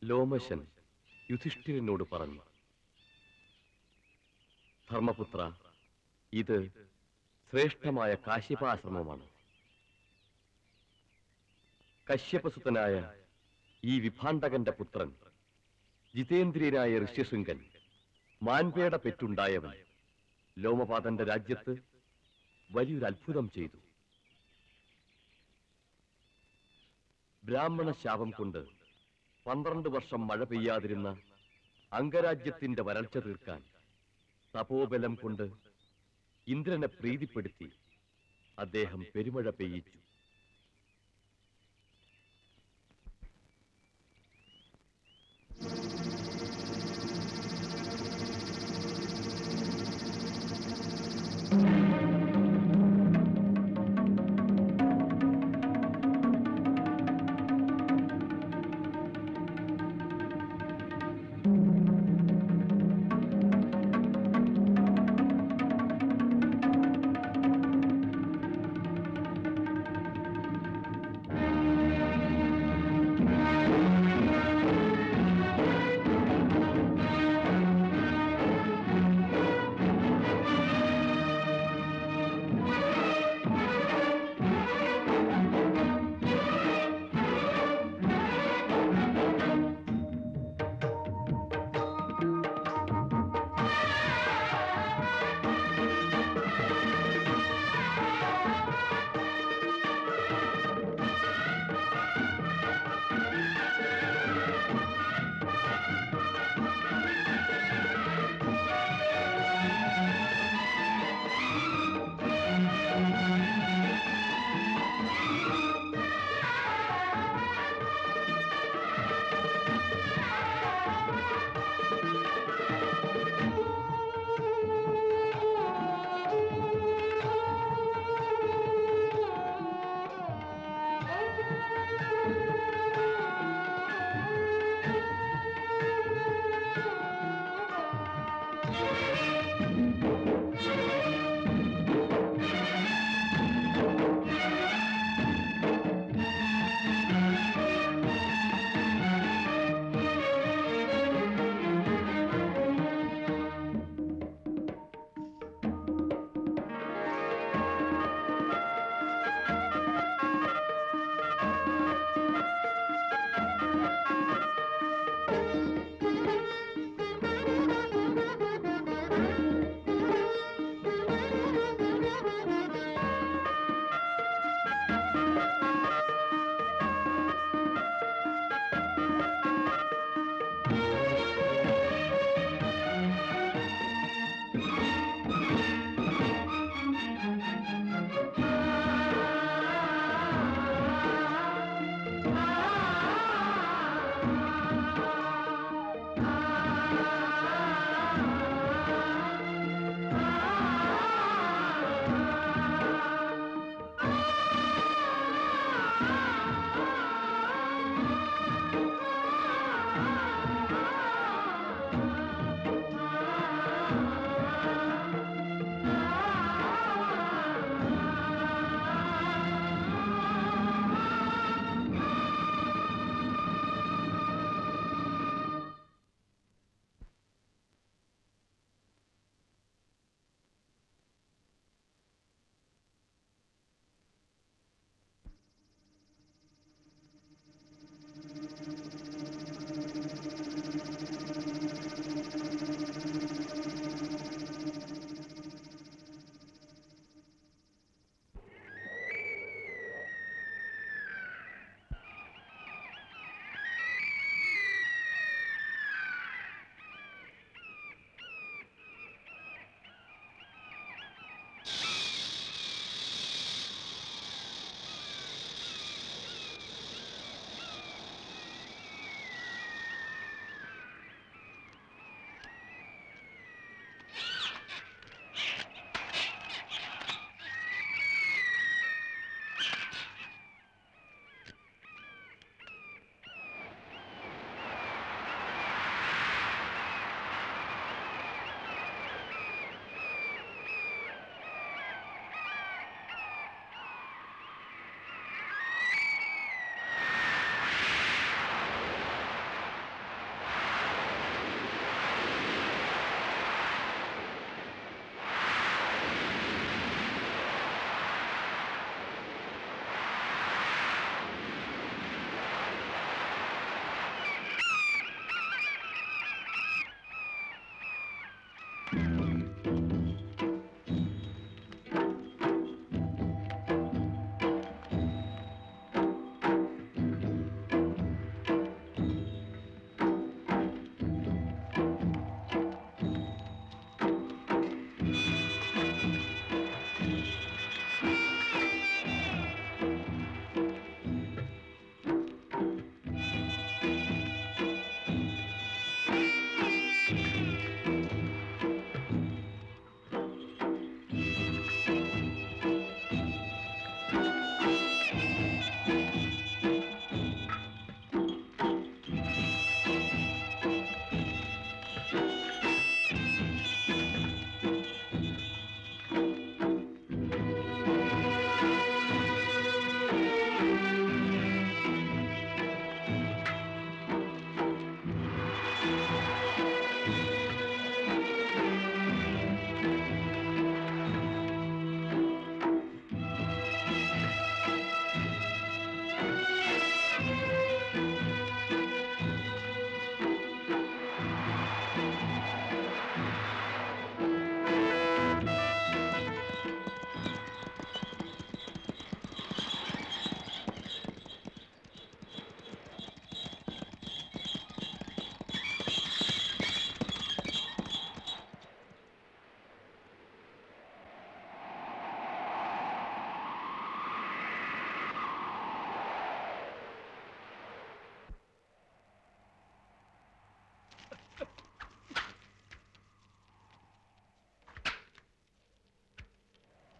ലോമശൻ യുധിഷ്ഠിരനോട് പറഞ്ഞു, ധർമ്മപുത്ര, ഇത് ശ്രേഷ്ഠമായ കാശ്യപാശ്രമമാണ്. കശ്യപസുതനായ ഈ വിഭാണ്ഡകന്റെ പുത്രൻ ജിതേന്ദ്രിയനായ ഋഷ്യശൃംഗൻ മാൻപേട പെറ്റുണ്ടായവൻ ലോമപാതന്റെ രാജ്യത്ത് വലിയൊരു അത്ഭുതം ചെയ്തു. ബ്രാഹ്മണ ശാപം കൊണ്ട് 12 വർഷം മഴ പെയ്യാതിരുന്ന അംഗരാജ്യത്തിന്റെ വരൾച്ച തീർക്കാൻ തപോബലം കൊണ്ട് ഇന്ദ്രനെ പ്രീതിപ്പെടുത്തി അദ്ദേഹം പെരുമഴ പെയ്യിച്ചു.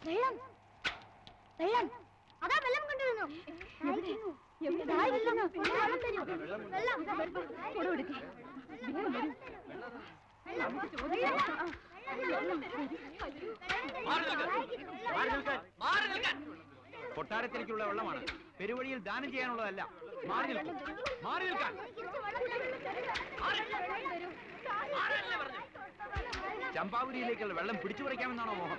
വെള്ളം വെള്ളം അതാ വെള്ളം കൊണ്ടുവരുന്നു. കൊട്ടാരത്തിലേക്കുള്ള വെള്ളമാണ്, പെരുവഴിയിൽ ദാനം ചെയ്യാനുള്ളതല്ല. മാറി നിൽക്കും, മാറി നിൽക്കാൻ. ചമ്പാവരിയിലേക്കുള്ള വെള്ളം പിടിച്ചു പറിക്കാമെന്നാണോ മോഹം?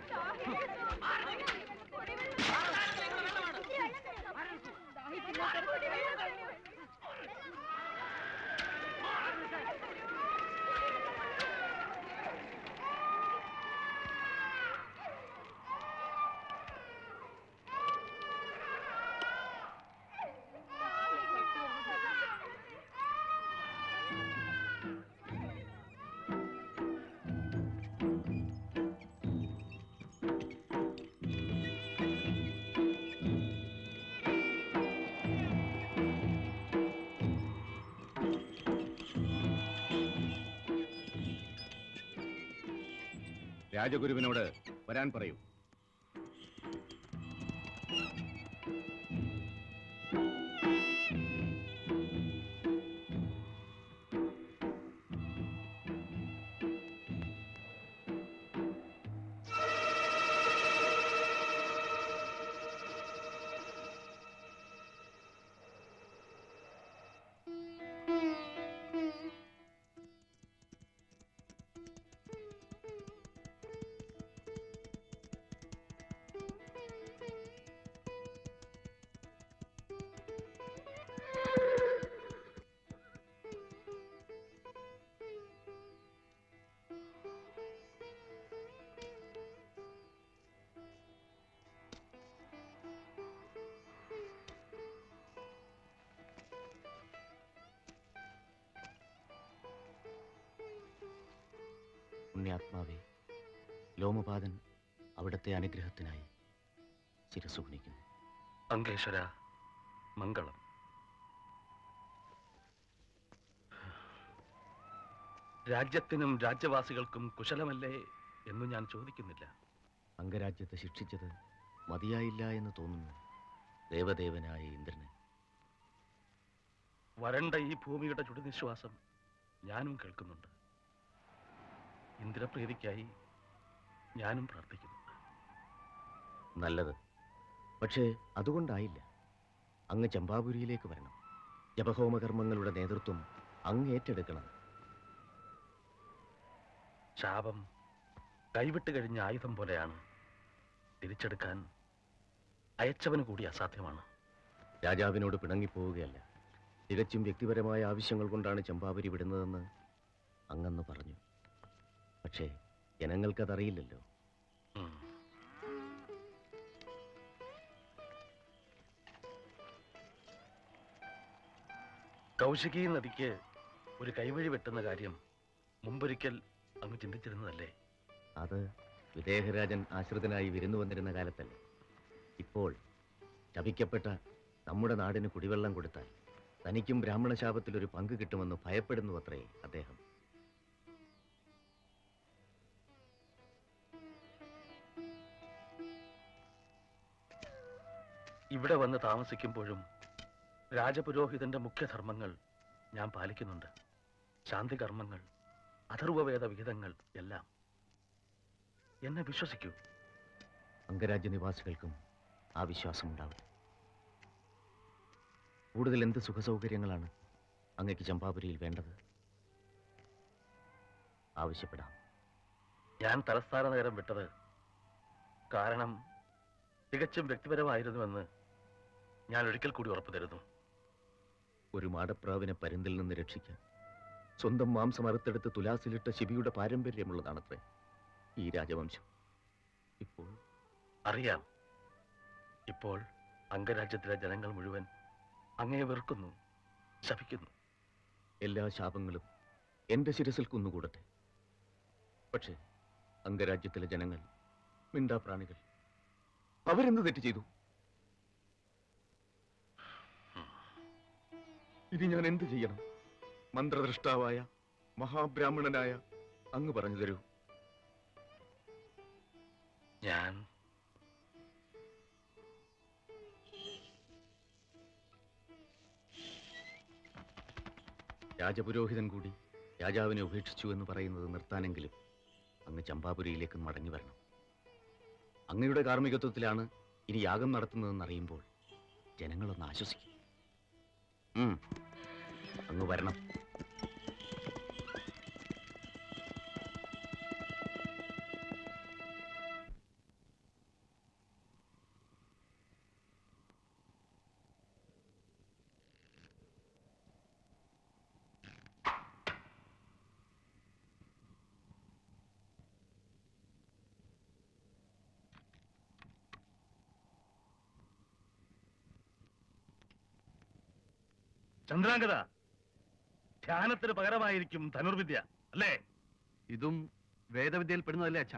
രാജഗുരുവിനോട് വരാൻ പറയൂ. പുണ്യാത്മാവേ, ലോമപാദൻ അവിടുത്തെ അനുഗ്രഹത്തിനായി ശിരസ്സു കുനിക്കുന്നു. അങ്കേശ്വര മംഗളം. രാജ്യത്തിനും രാജ്യവാസികൾക്കും കുശലമല്ലേ എന്ന് ഞാൻ ചോദിക്കുന്നില്ല. അംഗരാജ്യത്തെ ശിക്ഷിച്ചത് മതിയായില്ല എന്ന് തോന്നുന്നു ദേവദേവനായ ഇന്ദ്രന്. വരണ്ട ഈ ഭൂമിയുടെ ചുടുനിശ്വാസം ഞാനും കേൾക്കുന്നുണ്ട്. ഇന്ദ്രപ്രീതിക്കായി ഞാനും പ്രാർത്ഥിക്കുന്നുണ്ട്. നല്ലത്. പക്ഷേ അതുകൊണ്ടായില്ല. അങ്ങ് ചമ്പാപുരിയിലേക്ക് വരണം. ജപഹോമകർമ്മങ്ങളുടെ നേതൃത്വം അങ്ങ് ഏറ്റെടുക്കണം. ശാപം കൈവിട്ട് കഴിഞ്ഞ ആയുധം പോലെയാണ്. തിരിച്ചെടുക്കാൻ അയച്ചവന് കൂടി അസാധ്യമാണ്. രാജാവിനോട് പിണങ്ങിപ്പോവുകയല്ല. തികച്ചും വ്യക്തിപരമായ ആവശ്യങ്ങൾ കൊണ്ടാണ് ചമ്പാപുരി വിടുന്നതെന്ന് അങ്ങന്ന് പറഞ്ഞു. പക്ഷേ ജനങ്ങൾക്കതറിയില്ലല്ലോ. കൗശികി നദിക്ക് ഒരു കൈവഴി വെട്ടുന്ന കാര്യം മുമ്പൊരിക്കൽ അങ്ങ് ചിന്തിച്ചിരുന്നതല്ലേ? അത് വിദേഹരാജൻ ആശ്രിതനായി വിരുന്നു വന്നിരുന്ന കാലത്തല്ലേ. ഇപ്പോൾ ശപിക്കപ്പെട്ട നമ്മുടെ നാടിന് കുടിവെള്ളം കൊടുത്താൽ തനിക്കും ബ്രാഹ്മണശാപത്തിൽ ഒരു പങ്ക് കിട്ടുമെന്ന് ഭയപ്പെടുന്നു അത്രേ അദ്ദേഹം. ഇവിടെ വന്ന് താമസിക്കുമ്പോഴും രാജപുരോഹിതന്റെ മുഖ്യധർമ്മങ്ങൾ ഞാൻ പാലിക്കുന്നുണ്ട്. ശാന്തി കർമ്മങ്ങൾ, അഥർവവേദ വിഹിതങ്ങൾ എല്ലാം. എന്നെ വിശ്വസിക്കൂ. അംഗരാജ്യ നിവാസികൾക്കും ആ വിശ്വാസമുണ്ടാവും. കൂടുതൽ എന്ത് സുഖസൗകര്യങ്ങളാണ് അങ്ങക്ക് ചമ്പാപുരിയിൽ വേണ്ടത്? ആവശ്യപ്പെടാം. ഞാൻ തലസ്ഥാന നഗരം വിട്ടത് കാരണം തികച്ചും വ്യക്തിപരമായിരുന്നുവെന്ന് ഞാൻ ഒരിക്കൽ കൂടി ഉറപ്പു തരുന്നു. ഒരു മാടപ്രാവിനെ പരുന്തിൽ നിന്ന് രക്ഷിക്കാൻ സ്വന്തം മാംസം അറുത്തെടുത്ത് തുലാസിലിട്ട ശിബിയുടെ പാരമ്പര്യമുള്ളതാണത്രേ ഈ രാജവംശം. ഇപ്പോൾ അറിയാം. ഇപ്പോൾ അംഗരാജ്യത്തിലെ ജനങ്ങൾ മുഴുവൻ അങ്ങയെ വെറുക്കുന്നു, ശപിക്കുന്നു. എല്ലാ ശാപങ്ങളും എന്റെ ശിരസിൽ കുന്നുകൂടട്ടെ. പക്ഷേ അംഗരാജ്യത്തിലെ ജനങ്ങൾ, മിണ്ടാപ്രാണികൾ, അവരെന്ത് തെറ്റ് ചെയ്തു? ഇനി ഞാൻ എന്ത് ചെയ്യണം? മന്ത്രദ്രഷ്ടാവായ മഹാബ്രാഹ്മണനായ അങ്ങ് പറഞ്ഞു തരൂ. ഞാൻ രാജപുരോഹിതൻ കൂടി രാജാവിനെ ഉപേക്ഷിച്ചു എന്ന് പറയുന്നത് നിർത്താനെങ്കിലും അങ്ങ് ചമ്പാപുരിയിലേക്ക് മടങ്ങി വരണം. അങ്ങയുടെ കാർമ്മികത്വത്തിലാണ് ഇനി യാഗം നടത്തുന്നതെന്നറിയുമ്പോൾ ജനങ്ങളൊന്ന് ആശ്വസിക്കും. അങ്ങ് വരണം. ചന്ദ്രാംഗത, ധ്യാനത്തിന് പകരമായിരിക്കും ധനുർവിദ്യ അല്ലേ? ഇതും വേദവിദ്യയിൽ പെടുന്നതല്ലേ അച്ഛാ?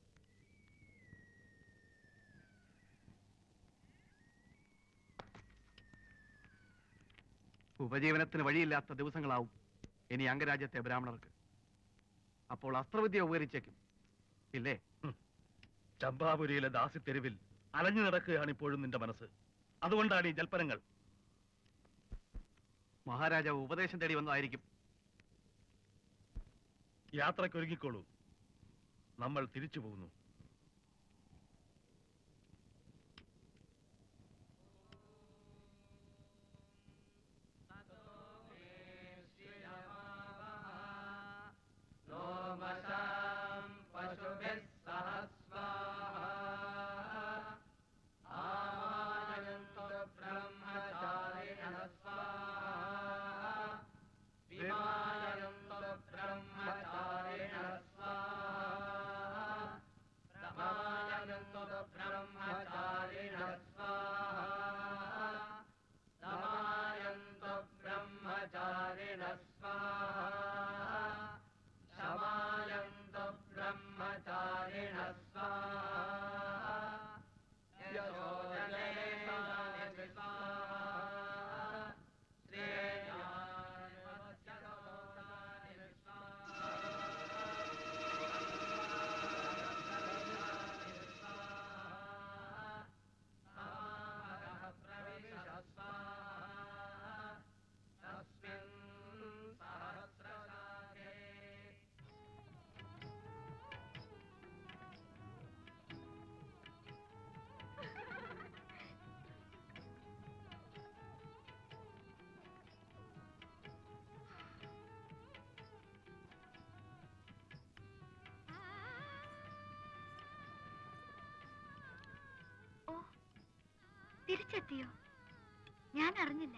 ഉപജീവനത്തിന് വഴിയില്ലാത്ത ദിവസങ്ങളാവും ഇനി അംഗരാജ്യത്തെ ബ്രാഹ്മണർക്ക്. അപ്പോൾ അസ്ത്രവിദ്യ ഉപകരിച്ചേക്കും ഇല്ലേ? ചമ്പാപുരിയിലെ ദാസിത്തെരുവിൽ അലഞ്ഞു നടക്കുകയാണ് ഇപ്പോഴും നിന്റെ മനസ്സ്. അതുകൊണ്ടാണ് ഈ ജൽപ്പനങ്ങൾ. മഹാരാജാവ് ഉപദേശം തേടി വന്നതായിരിക്കും. യാത്രക്കൊരുങ്ങിക്കോളൂ, നമ്മൾ തിരിച്ചു പോകുന്നു. തിരിച്ചെത്തിയോ? ഞാൻ അറിഞ്ഞില്ല.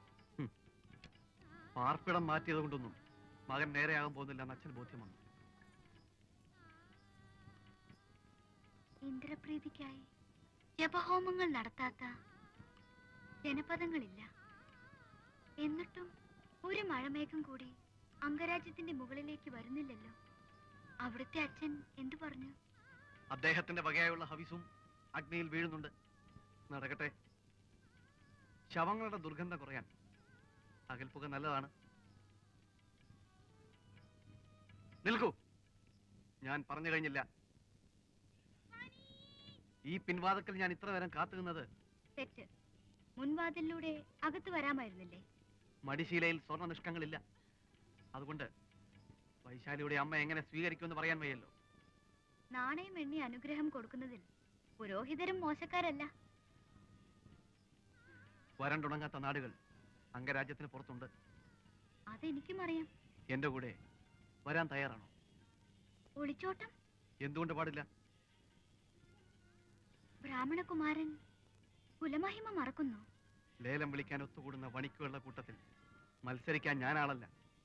പാർപ്പിടം മാറ്റിയത് കൊണ്ടൊന്നും മകൻ നേരെയാകാൻ പോകുന്നില്ല എന്ന് അച്ഛൻ ബോധ്യം വന്നു. ഇന്ദ്രപ്രീതിക്കായി ജപഹോമങ്ങൾ നടത്താത്ത ജനപദങ്ങളില്ല. എന്നിട്ടും ഒരു മഴമേഘം കൂടി അംഗരാജ്യത്തിന്റെ മുകളിലേക്ക് വരുന്നില്ലല്ലോ. അവിടുത്തെ അച്ഛൻ എന്തു പറഞ്ഞു? അദ്ദേഹത്തിന്റെ വകയായുള്ള ഹവിസും അഗ്നിയിൽ വീഴുന്നുണ്ട്. നടക്കട്ടെ. ശവങ്ങളുടെ ദുർഗന്ധം കുറയാൻ അകൽപ്പുക നല്ലതാണ്. നിൽക്കൂ, ഞാൻ പറഞ്ഞു കഴിഞ്ഞില്ല. ഈ പിൻവാതക്കൽ ഞാൻ ഇത്ര നേരം കാത്തുനിന്നത് തെറ്റ്. മുൻവാതിലൂടെ അകത്ത് വരാമായിരുന്നില്ലേ? മടിശീലയിൽ സ്വർണ്ണ നിഷ്കങ്ങളില്ല. അതുകൊണ്ട് വൈശാലിയുടെ അമ്മ എങ്ങനെ സ്വീകരിക്കുമെന്ന് പറയാൻ വയ്യല്ലോ. നാണയം എണ്ണി അനുഗ്രഹം കൊടുക്കുന്നതിൽ പുരോഹിതരും മോശക്കാരല്ല. വരണ്ടുണങ്ങാത്ത നാടുകൾ അംഗരാജ്യത്തിന് പുറത്തുണ്ട്. അതെനിക്കും അറിയാം. എന്റെ കൂടെ വരാൻ തയ്യാറാണോ? ഒളിച്ചോട്ടം എന്തുകൊണ്ട് പാടില്ല? ബ്രാഹ്മണകുമാരൻ കുലമഹിമ മറക്കുന്നു. ലേലം വിളിക്കാൻ ഒത്തുകൂടുന്ന വണിക്കുകളുടെ കൂട്ടത്തിൽ മത്സരിക്കാൻ ഞാനാളല്ല.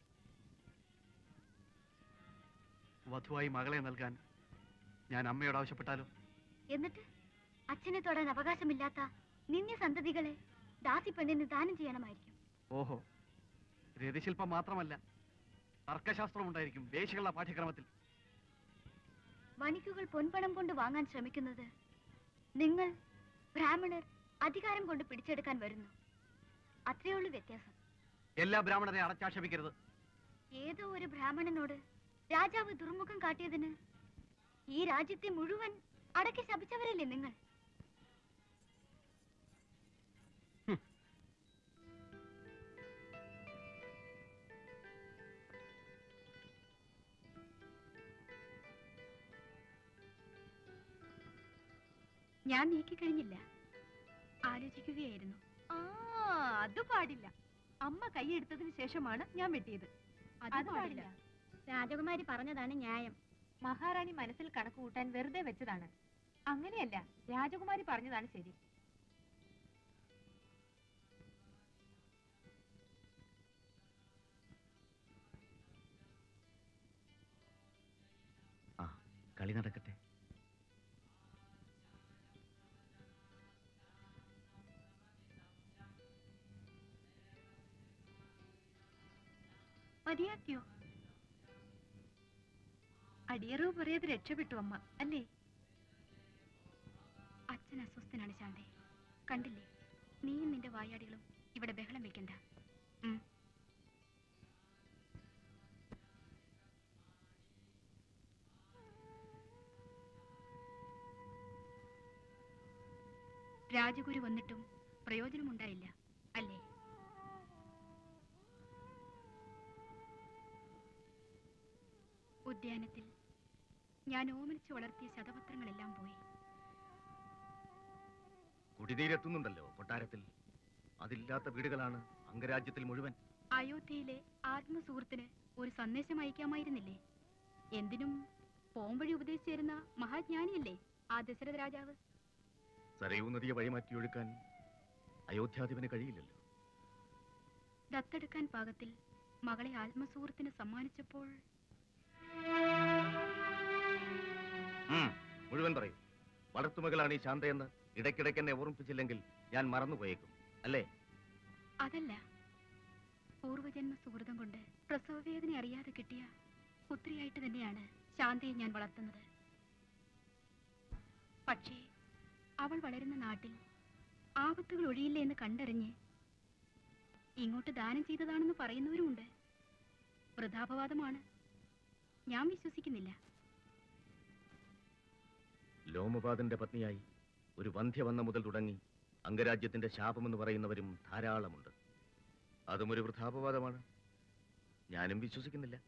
വധുവായി മകളെ നൽകാൻ ഞാൻ അമ്മയോട് ആവശ്യപ്പെട്ടാലോ? എന്നിട്ട് അച്ഛനെ തൊടാൻ അവകാശമില്ലാത്ത നിന്യ സന്തതികളെ ദാസി പെണ്ണിന് ദാനം ചെയ്യണമായിരിക്കും. ഓഹോ, രതിശില്പം മാത്രമല്ല, തർക്കശാസ്ത്രം ഉണ്ടായിരിക്കും വേശികളുടെ പാഠ്യക്രമത്തിൽ. വണിക്കുകൾ പൊൻപണം കൊണ്ട് വാങ്ങാൻ ശ്രമിക്കുന്നത് നിങ്ങൾ ബ്രാഹ്മണർ അധികാരം കൊണ്ട് പിടിച്ചെടുക്കാൻ വരുന്നു. അത്രയുള്ളൂ വ്യത്യാസം. എല്ലാ ബ്രാഹ്മണരെ അടച്ചാക്ഷേപിക്കരുത്. ഏതോ ഒരു ബ്രാഹ്മണനോട് രാജാവ് ദുർമുഖം കാട്ടിയതിന് ഈ രാജ്യത്തെ മുഴുവൻ അടക്കി ശപിച്ചവരല്ലേ നിങ്ങൾ? ഞാൻ നീക്കിക്കഴിഞ്ഞില്ല, ആലോചിക്കുകയായിരുന്നു. ആ, അത് പാടില്ല. അമ്മ കൈയെടുത്തതിന് ശേഷമാണ് ഞാൻ വെട്ടിയത്. അത് പാടില്ല. രാജകുമാരി പറഞ്ഞതാണ് ന്യായം. മഹാറാണി മനസ്സിൽ കണക്ക് കൂട്ടാൻ വെറുതെ വെച്ചതാണ്. അങ്ങനെയല്ല, രാജകുമാരി പറഞ്ഞതാണ് ശരി. ആ, കളി നടക്കട്ടെ. മതിയാക്കിയോ? അടിയറവ് പറയാതെ രക്ഷപ്പെട്ടു അമ്മ, അല്ലേ? അച്ഛൻ അസ്വസ്ഥനാണ് ശാന്തി. കണ്ടില്ലേ, നീയും നിന്റെ വായാടികളും ഇവിടെ ബഹളം വെക്കണ്ട. രാജഗുരു വന്നിട്ടും പ്രയോജനമുണ്ടായില്ല, അല്ലേ? ഉദ്യാനത്തിൽ ഞാൻ ഓമനിച്ചു വളർത്തിയ ശതപത്രങ്ങളെല്ലാം പോയി. കുടിനീരെത്തുന്നുണ്ടല്ലോ കൊട്ടാരത്തിൽ. അതില്ലാത്ത വീടുകളാണ് അംഗരാജ്യത്തിൽ മുഴുവൻ. അയോധ്യയിലെ ആത്മസുഹൃത്തിന് ഒരു സന്ദേശം അയക്കാമായിരുന്നില്ലേ? എന്തിനും പോംവഴി ഉപദേശിച്ചിരുന്ന മഹാജ്ഞാനിയല്ലേ ആ ദശരഥ രാജാവ്? സരയൂ നദിയെ വഴിമാറ്റിയൊഴുക്കാൻ അയോധ്യാധിപന് കഴിയില്ലല്ലോ. ദത്തെടുക്കാൻ പാകത്തിൽ മകളെ ആത്മസുഹൃത്തിന് സമ്മാനിച്ചപ്പോൾ മുഴുവൻ പറയൂ. വളർത്തുമകളാണ് ഈ ശാന്തയെന്ന് ഇടയ്ക്കിടയ്ക്ക് എന്നെ ഓർമ്മിപ്പിച്ചില്ലെങ്കിൽ ഞാൻ മറന്നുപോയേക്കും, അല്ലേ? അതല്ല, പൂർവജന്മ സുഹൃതം കൊണ്ട് പ്രസവവേദന അറിയാതെ കിട്ടിയ പുത്രിയായിട്ട് തന്നെയാണ് ശാന്തയെ ഞാൻ വളർത്തുന്നത്. പക്ഷേ അവൾ വളരുന്ന നാട്ടിൽ ആപത്തുകൾ ഒഴിയില്ല എന്ന് കണ്ടറിഞ്ഞ് ഇങ്ങോട്ട് ദാനം ചെയ്തതാണെന്ന് പറയുന്നവരുമുണ്ട്. വൃഥാപവാദമാണ്, ഞാൻ വിശ്വസിക്കുന്നില്ല. ലോമപാദന്റെ പത്നിയായി ഒരു വന്ധ്യ വന്ന മുതൽ തുടങ്ങി അംഗരാജ്യത്തിന്റെ ശാപമെന്ന് പറയുന്നവരും ധാരാളമുണ്ട്. അതും ഒരു വൃഥാപവാദമാണ്, ഞാനും വിശ്വസിക്കുന്നില്ല.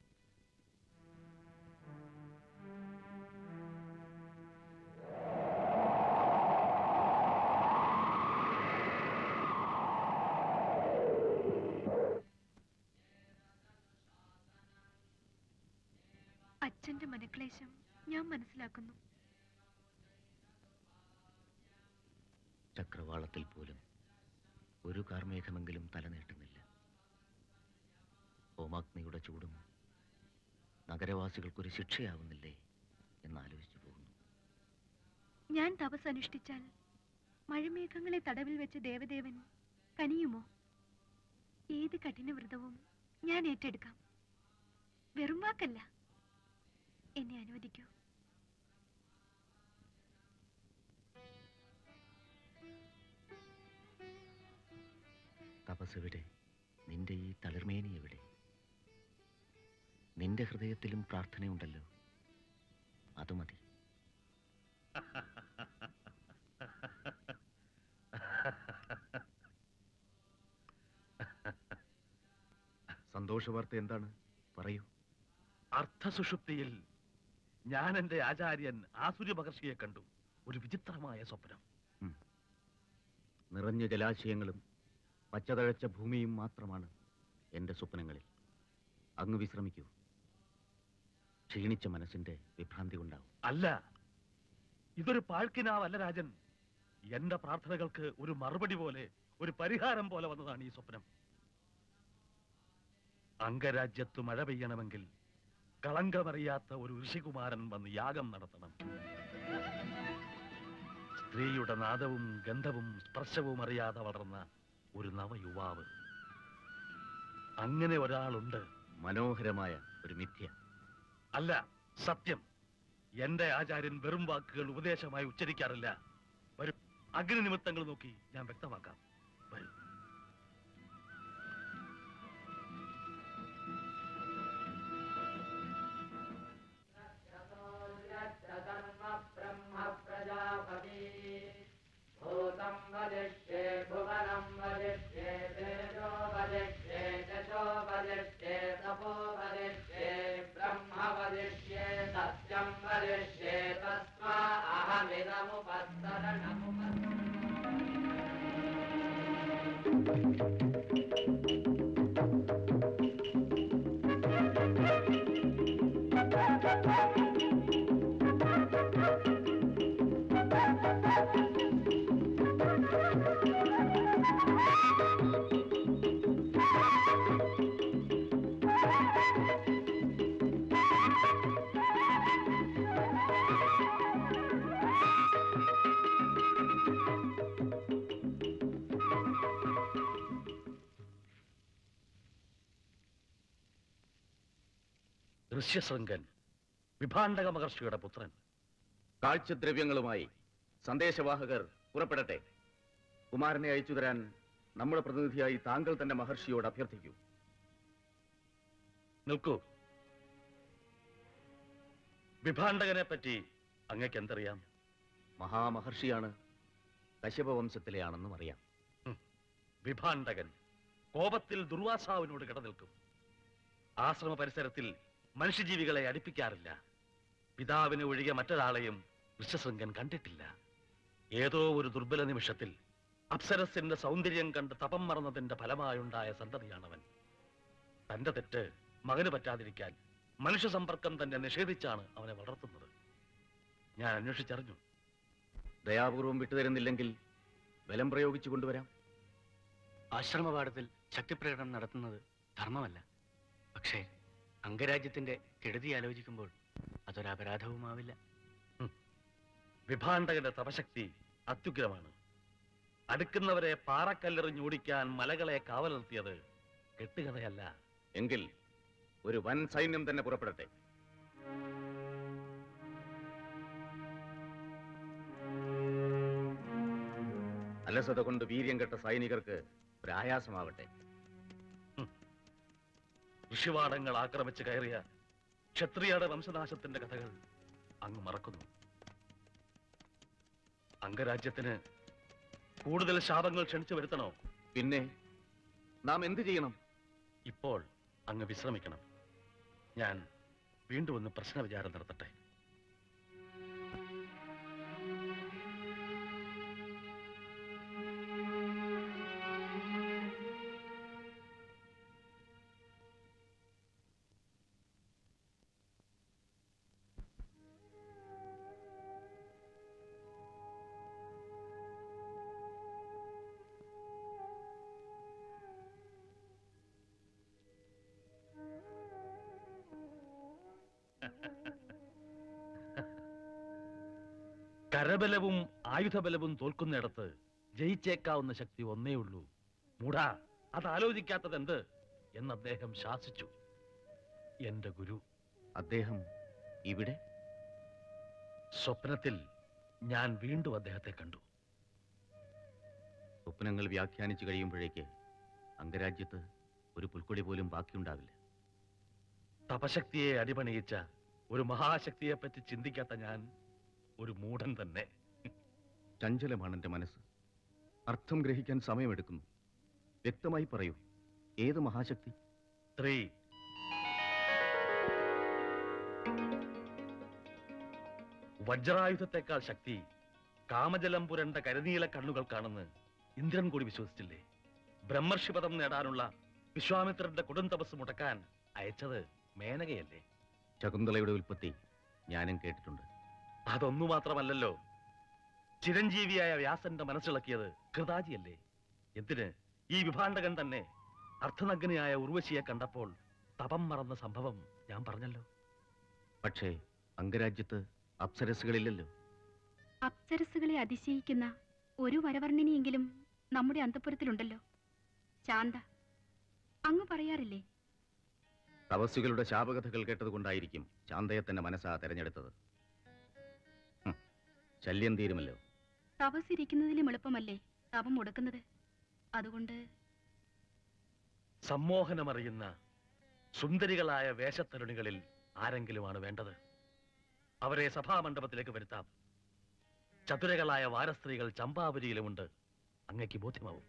അച്ഛന്റെ മനക്ലേശം ഞാൻ മനസ്സിലാക്കുന്നു. ചക്രവാളത്തിൽ പോലും ഒരു കാർമേഘമെങ്കിലും തലനീട്ടുന്നില്ല. ഹോമാഗ്നിയുടെ ചൂടും നഗരവാസികൾക്കൊരു ശിക്ഷയാവുന്നില്ലേ എന്നാലോചിച്ചു പോകുന്നു. ഞാൻ തപസ് അനുഷ്ഠിച്ചാൽ മഴമേഘങ്ങളെ തടവിൽ വെച്ച് ദേവദേവൻ കനിയുമോ? ഏത് കഠിന വ്രതവും ഞാൻ ഏറ്റെടുക്കാം. വെറും വാക്കല്ല. എന്നെ അനുവദിക്കൂ. തപസ്സെവിടെ? നിന്റെ ഈ തളിർമേനി എവിടെ? നിന്റെ ഹൃദയത്തിലും പ്രാർത്ഥനയുണ്ടല്ലോ, അത് മതി. സന്തോഷവാർത്ത എന്താണ്? പറയൂ. അർത്ഥസുഷുപ്തിയിൽ ഞാൻ എന്റെ ആചാര്യൻ ആസുര്യ മഹർഷിയെ കണ്ടു. ഒരു വിചിത്രമായ സ്വപ്നം. നിറഞ്ഞ ജലാശയങ്ങളും പച്ചതഴച്ച ഭൂമിയും മാത്രമാണ് എന്റെ സ്വപ്നങ്ങളിൽ. അങ്ങ് വിശ്രമിക്കൂ. ക്ഷീണിച്ച മനസ്സിന്റെ വിഭ്രാന്തി ഉണ്ടാവും. അല്ല, ഇതൊരു പാഴ്ക്കിനാവല്ല രാജൻ. എന്റെ പ്രാർത്ഥനകൾക്ക് ഒരു മറുപടി പോലെ, ഒരു പരിഹാരം പോലെ വന്നതാണ് ഈ സ്വപ്നം. അംഗരാജ്യത്ത് മഴ പെയ്യണമെങ്കിൽ കളങ്കമറിയാത്ത ഒരു ഋഷികുമാരൻ വന്ന് യാഗം നടത്തണം. സ്ത്രീയുടെ നാദവും ഗന്ധവും സ്പർശവും അറിയാതെ വളർന്ന ഒരു നവയുവാവ്. അങ്ങനെ ഒരാളുണ്ട്. മനോഹരമായ ഒരു മിഥ്യ. അല്ല, സത്യം. എന്റെ ആചാര്യൻ വെറും വാക്കുകൾ ഉപദേശമായി ഉച്ചരിക്കാറില്ല. വരും, അഗ്നി നിമിത്തങ്ങൾ നോക്കി ഞാൻ വ്യക്തമാക്കാം. വരും. सत्यं वदिष्ये तस्मा अहमिदमुपस्तरणम् ഋഷ്യശൃംഗൻ, വിഭാണ്ഡക മഹർഷിയുടെ പുത്രൻ. കാഴ്ചദ്രവ്യങ്ങളുമായി സന്ദേശവാഹകർ പുറപ്പെടട്ടെ. കുമാരനെ അയച്ചു തരാൻ നമ്മുടെ പ്രതിനിധിയായി താങ്കൾ തന്നെ മഹർഷിയോട് അഭ്യർത്ഥിക്കൂ. നിൽക്കൂ. വിഭാണ്ഡകനെ പറ്റി അങ്ങക്ക് എന്തറിയാം? മഹാമഹർഷിയാണ്. കശ്യപ വംശത്തിലെയാണെന്നും അറിയാം. വിഭാണ്ഡകൻ കോപത്തിൽ ദുർവാസാവിനോട് കിടനിൽക്കും. ആശ്രമ പരിസരത്തിൽ മനുഷ്യജീവികളെ അടുപ്പിക്കാറില്ല. പിതാവിനെ ഒഴികെ മറ്റൊരാളെയും ഋഷ്യശൃംഗൻ കണ്ടിട്ടില്ല. ഏതോ ഒരു ദുർബല നിമിഷത്തിൽ അപ്സരസിന്റെ സൗന്ദര്യം കണ്ട് തപം മറന്നതിന്റെ ഫലമായുണ്ടായ സന്തതിയാണവൻ. തന്റെ തെറ്റ് മകന് പറ്റാതിരിക്കാൻ മനുഷ്യ സമ്പർക്കം തന്നെ നിഷേധിച്ചാണ് അവനെ വളർത്തുന്നത്. ഞാൻ അന്വേഷിച്ചറിഞ്ഞു. ദയാപൂർവം വിട്ടുതരുന്നില്ലെങ്കിൽ ബലം പ്രയോഗിച്ചു കൊണ്ടുവരാം. ആശ്രമപാഠത്തിൽ ശക്തിപ്രകടനം നടത്തുന്നത് ധർമ്മമല്ല. പക്ഷേ അംഗരാജ്യത്തിന്റെ കെടുതി ആലോചിക്കുമ്പോൾ അതൊരപരാധവുമാവില്ല. വിഭാണ്ഡകന്റെ തപശക്തി അത്യുഗ്രമാണ്. അടുക്കുന്നവരെ പാറക്കല്ലെറിഞ്ഞോടിക്കാൻ മലകളെ കാവൽ നിർത്തിയത് കെട്ടുകഥയല്ല. എങ്കിൽ ഒരു വൻ സൈന്യം തന്നെ പുറപ്പെടട്ടെ. അലസത കൊണ്ട് വീര്യം കെട്ട സൈനികർക്ക് പ്രയാസമാവട്ടെ. ഋഷിവാടങ്ങൾ ആക്രമിച്ച് കയറിയ ക്ഷത്രിയരുടെ വംശനാശത്തിന്റെ കഥകൾ അങ്ങ് മറക്കുന്നു. അംഗരാജ്യത്തിന് കൂടുതൽ ശാപങ്ങൾ ക്ഷണിച്ചു വരുത്തണോ? പിന്നെ നാം എന്ത് ചെയ്യണം? ഇപ്പോൾ അങ്ങ് വിശ്രമിക്കണം. ഞാൻ വീണ്ടും ഒന്ന് പ്രശ്നവിചാരം നടത്തട്ടെ. കരബലവും ആയുധബലവും തോൽക്കുന്നിടത്ത് ജയിച്ചേക്കാവുന്ന ശക്തി ഒന്നേ ഉള്ളൂ. മൂഢാ, അത് ആലോചിക്കാത്തതെന്ത് എന്ന് അദ്ദേഹം ശാസിച്ചു. എന്റെ ഗുരു. അദ്ദേഹം ഇവിടെ? സ്വപ്നത്തിൽ ഞാൻ വീണ്ടും അദ്ദേഹത്തെ കണ്ടു. സ്വപ്നങ്ങൾ വ്യാഖ്യാനിച്ചു കഴിയുമ്പോഴേക്ക് അംഗരാജ്യത്ത് ഒരു പുൽക്കൊടി പോലും ബാക്കിയുണ്ടാവില്ല. തപശക്തിയെ അടിപണിയിച്ച ഒരു മഹാശക്തിയെ പറ്റി ചിന്തിക്കാത്ത ഞാൻ ഒരു മൂഢൻ തന്നെ. ചഞ്ചലമാണ് എന്റെ മനസ്സ്. അർത്ഥം ഗ്രഹിക്കാൻ സമയമെടുക്കുന്നു. വ്യക്തമായി പറയൂ, ഏത് മഹാശക്തി? 3. വജ്രായുധത്തെക്കാൾ ശക്തി കാമജലം പുരണ്ട കരുനീല കണ്ണുകൾക്കാണെന്ന് ഇന്ദ്രൻ കൂടി വിശ്വസിച്ചില്ലേ? ബ്രഹ്മർഷിപദം നേടാനുള്ള വിശ്വാമിത്രന്റെ കൊടും തപസ് മുടക്കാൻ അയച്ചത് മേനകയല്ലേ? ശകുന്തളയുടെ ഉൽപ്പത്തി ഞാനും കേട്ടിട്ടുണ്ട്. അതൊന്നു മാത്രമല്ലല്ലോ, ചിരഞ്ജീവിയായ വ്യാസന്റെ മനസ്സിളക്കിയത് കൃതാജിയല്ലേ? എന്തിന്, ഈ വിഭാണ്ഡകൻ തന്നെ അർത്ഥനഗ്നയായ ഉർവശിയെ കണ്ടപ്പോൾ തപം മറന്ന സംഭവം ഞാൻ പറഞ്ഞല്ലോ. പക്ഷേ അംഗരാജ്യത്ത് അപ്സരസുകളില്ലല്ലോ. അപ്സരസുകളെ അതിശയിക്കുന്ന ഒരു വരവർണ്ണിനിയെങ്കിലും നമ്മുടെ അന്തഃപുരത്തിലുണ്ടല്ലോ. ശാന്ത, അങ്ങ് പറയാറില്ലേ? തപസ്സുകളുടെ ശാപകഥകൾ കേട്ടതുകൊണ്ടായിരിക്കും ശാന്തയെ തന്നെ മനസ്സാ തെരഞ്ഞെടുത്തത്. ശല്യം തീരുമല്ലോ. തപസ്സിരിക്കുന്നതിലും എളുപ്പമല്ലേ തപം മുടക്കുന്നത്? അതുകൊണ്ട് സമ്മോഹനമറിയുന്ന സുന്ദരികളായ വേഷത്തരുണികളിൽ ആരെങ്കിലുമാണ് വേണ്ടത്. അവരെ സഭാമണ്ഡപത്തിലേക്ക് വരുത്താം. ചതുരകളായ വാരസ്ത്രീകൾ ചമ്പാവരിയിലുമുണ്ട്. അങ്ങയ്ക്ക് ബോധ്യമാവും.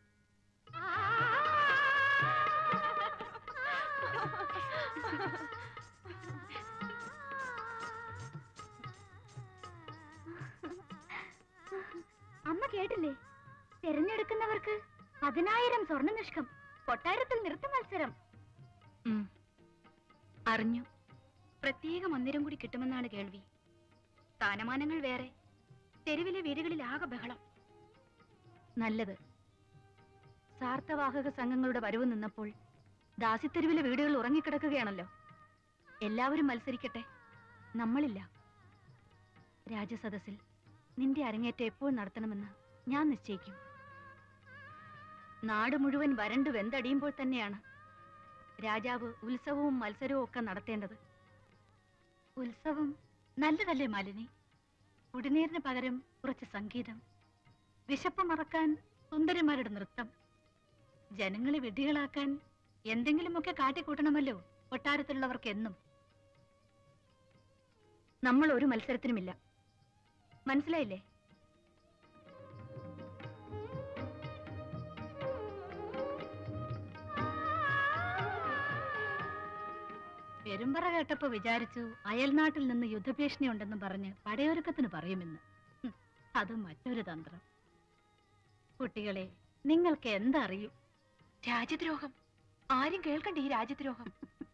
അമ്മ കേട്ടില്ലേ? തിരഞ്ഞെടുക്കുന്നവർക്ക് 10,000 സ്വർണ്ണ നിഷ്കം, കൊട്ടാരത്തിൽ നൃത്ത മത്സരം. അറിഞ്ഞു. പ്രത്യേക മന്ദിരം കൂടി കിട്ടുമെന്നാണ് കേൾവി. സ്ഥാനമാനങ്ങൾ വേറെ. തെരുവിലെ വീടുകളിൽ ആകെ ബഹളം. നല്ലത്. സാർത്ഥവാഹക സംഘങ്ങളുടെ വരവ് നിന്നപ്പോൾ ദാസിത്തെരുവിലെ വീടുകൾ ഉറങ്ങിക്കിടക്കുകയാണല്ലോ. എല്ലാവരും മത്സരിക്കട്ടെ, നമ്മളില്ല. രാജസദസ്സിൽ നിന്റെ അരങ്ങേറ്റം എപ്പോൾ നടത്തണമെന്ന് ഞാൻ നിശ്ചയിക്കും. നാട് മുഴുവൻ വരണ്ടു വെന്തടിയുമ്പോൾ തന്നെയാണ് രാജാവ് ഉത്സവവും മത്സരവും ഒക്കെ നടത്തേണ്ടത്. ഉത്സവം നല്ലതല്ലേ മാലിനി? കുടിനീരിന് പകരം കുറച്ച് സംഗീതം, വിശപ്പ് മറക്കാൻ സുന്ദരിമാരുടെ നൃത്തം, ജനങ്ങളെ വിഡ്ഢികളാക്കാൻ എന്തെങ്കിലുമൊക്കെ കാട്ടിക്കൂട്ടണമല്ലോ കൊട്ടാരത്തിലുള്ളവർക്ക് എന്നും. നമ്മൾ ഒരു മത്സരത്തിനുമില്ല, മനസ്സിലായില്ലേ? പെരുമ്പറ കേട്ടപ്പോ വിചാരിച്ചു അയൽനാട്ടിൽ നിന്ന് യുദ്ധഭീഷണി ഉണ്ടെന്ന് പറഞ്ഞ് പടയൊരുക്കത്തിന് പറയുമെന്ന്. അത് മറ്റൊരു തന്ത്രം. കുട്ടികളെ, നിങ്ങൾക്ക് എന്തറിയൂ? രാജ്യദ്രോഹം. ആരും കേൾക്കണ്ട ഈ രാജ്യദ്രോഹം.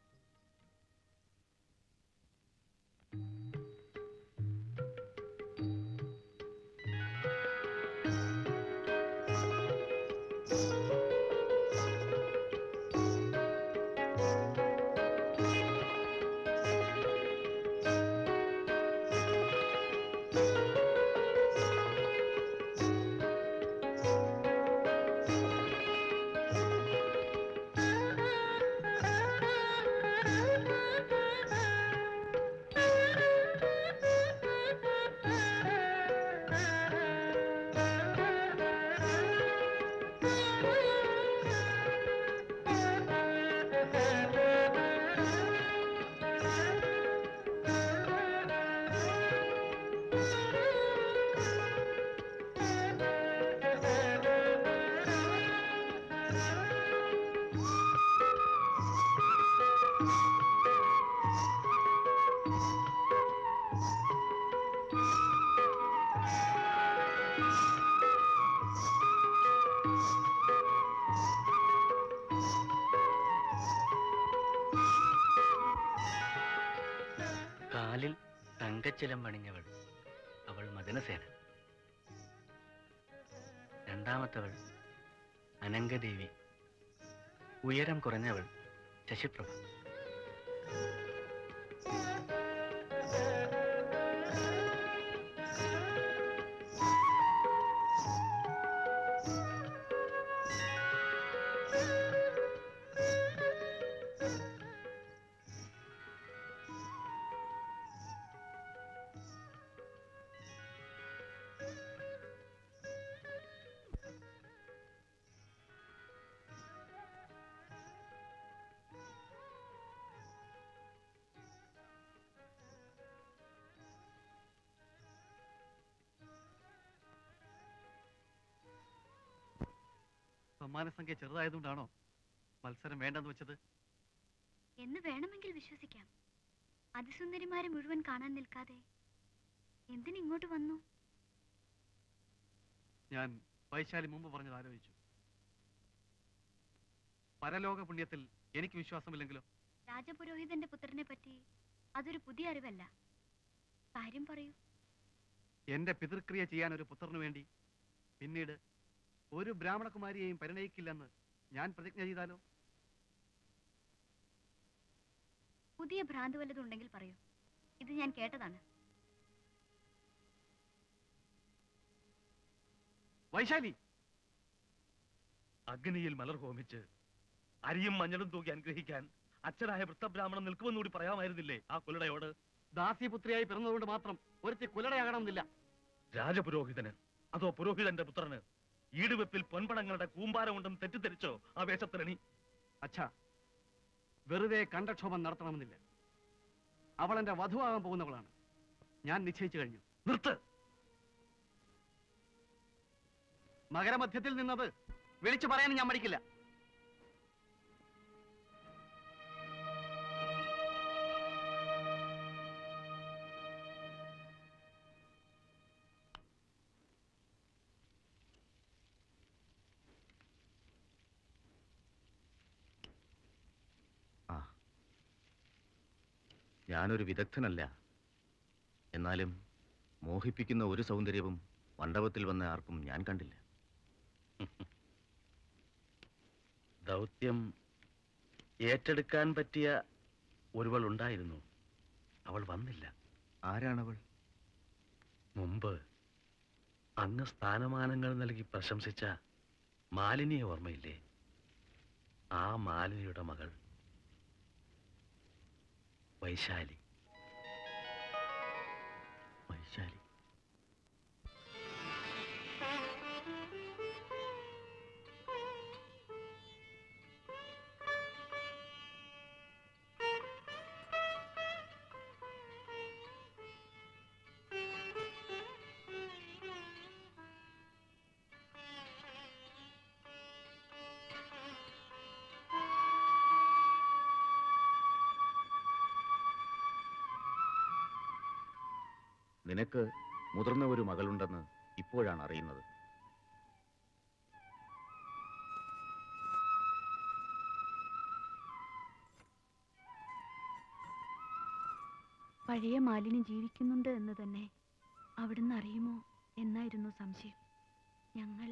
കാലിൽ തങ്കച്ചിലം പണിഞ്ഞവൾ അവൾ മദനസേന. രണ്ടാമത്തവൾ അനങ്കദേവി. ഉയരം കുറഞ്ഞവൾ ശശിപ്രഭ. സമ്മാനസംഖ്യ ചെറുതായതുകൊണ്ടാണോ മത്സരം വേണ്ടെന്ന് വെച്ചത്? എന്ന് വേണമെങ്കിൽ വിശ്വസിക്കാം. അതിസുന്ദരിമാരെ മുഴുവൻ കാണാൻ നിൽക്കാതെ എന്തിനിങ്ങോട്ട് വന്നു? ഞാൻ വൈശാലി മുമ്പ് പറഞ്ഞത് ആലോചിച്ചു. പരലോക പുണ്യത്തിൽ എനിക്ക് വിശ്വാസമില്ലെങ്കിലോ? രാജപുരോഹിതന്റെ പുത്രനെ പറ്റി അതൊരു പുതിയ അറിവല്ല. കാര്യം പറയൂ. എന്റെ പിതൃക്രിയ ചെയ്യാൻ ഒരു പുത്രനു വേണ്ടി പിന്നീട് ഒരു ബ്രാഹ്മണകുമാരിയെയും പരിണയിക്കില്ലെന്ന് ഞാൻ പ്രതിജ്ഞ ചെയ്താലോ? പുതിയ ഭ്രാന്ത് വല്ലതുണ്ടെങ്കിൽ പറയൂ. ഇത് ഞാൻ കേട്ടതാണ്. വൈശാലി, അഗ്നിയിൽ മലർ ഹോമിച്ച് അരിയും മഞ്ഞളും തൂക്കി അനുഗ്രഹിക്കാൻ അച്ഛനായ വൃത്തബ്രാഹ്മണൻ നിൽക്കുമെന്നുകൂടി പറയാമായിരുന്നില്ലേ ആ കുലടയോട്? ദാസ്യപുത്രിയായി പിറന്നതുകൊണ്ട് മാത്രം ഒരുത്തി കുലടയാകണമെന്നില്ല. രാജപുരോഹിതന് അതോ പുരോഹിതന്റെ പുത്രന് ഈടുവെപ്പിൽ പൊൻപണങ്ങളുടെ കൂമ്പാരമുണ്ടെന്ന് തെറ്റിദ്ധരിച്ചോ ആ വേഷത്തിലണി? അച്ഛാ, വെറുതെ കണ്ടക്ഷോഭം നടത്തണമെന്നില്ല. അവൾ എന്റെ വധുവാകാൻ പോകുന്നവളാണ്. ഞാൻ നിശ്ചയിച്ചു കഴിഞ്ഞു. നിർത്ത്. മകരമധ്യത്തിൽ നിന്നത് വിളിച്ചു പറയാനും ഞാൻ മടിക്കില്ല. ഞാനൊരു വിദഗ്ധനല്ല. എന്നാലും മോഹിപ്പിക്കുന്ന ഒരു സൗന്ദര്യവും മണ്ഡപത്തിൽ വന്ന ആർക്കും ഞാൻ കണ്ടില്ല. ദൗത്യം ഏറ്റെടുക്കാൻ പറ്റിയ ഒരുവൾ ഉണ്ടായിരുന്നു. അവൾ വന്നില്ല. ആരാണവൾ? മുമ്പ് അങ്ങ് സ്ഥാനമാനങ്ങൾ നൽകി പ്രശംസിച്ച മാലിനിയെ ഓർമ്മയില്ലേ? ആ മാലിനിയുടെ മകൾ വൈശാലി. നിനക്ക് മുതിർന്ന ഒരു മകളുണ്ടെന്ന് ഇപ്പോഴാണ് അറിയുന്നത്. പഴയ മാലിനി ജീവിക്കുന്നുണ്ട് എന്ന് തന്നെ അവിടുന്ന് അറിയുമോ എന്നായിരുന്നു സംശയം. ഞങ്ങൾ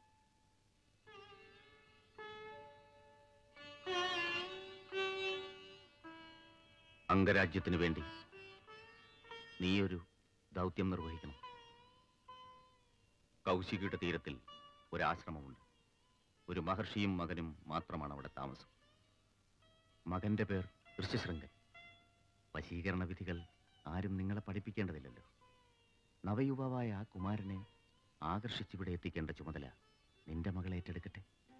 അംഗരാജ്യത്തിനു വേണ്ടി നീയൊരു ദൗത്യം നിർവഹിക്കണം. കൗശികയുടെ തീരത്തിൽ ഒരാശ്രമമുണ്ട്. ഒരു മഹർഷിയും മകനും മാത്രമാണ് അവിടെ താമസം. മകന്റെ പേർ ഋഷ്യശൃംഗൻ. വശീകരണ വിധികൾ ആരും നിങ്ങളെ പഠിപ്പിക്കേണ്ടതില്ലല്ലോ. നവയുവാവായ ആ കുമാരനെ ആകർഷിച്ചിവിടെ എത്തിക്കേണ്ട ചുമതല നിന്റെ മകൾ ഏറ്റെടുക്കട്ടെ.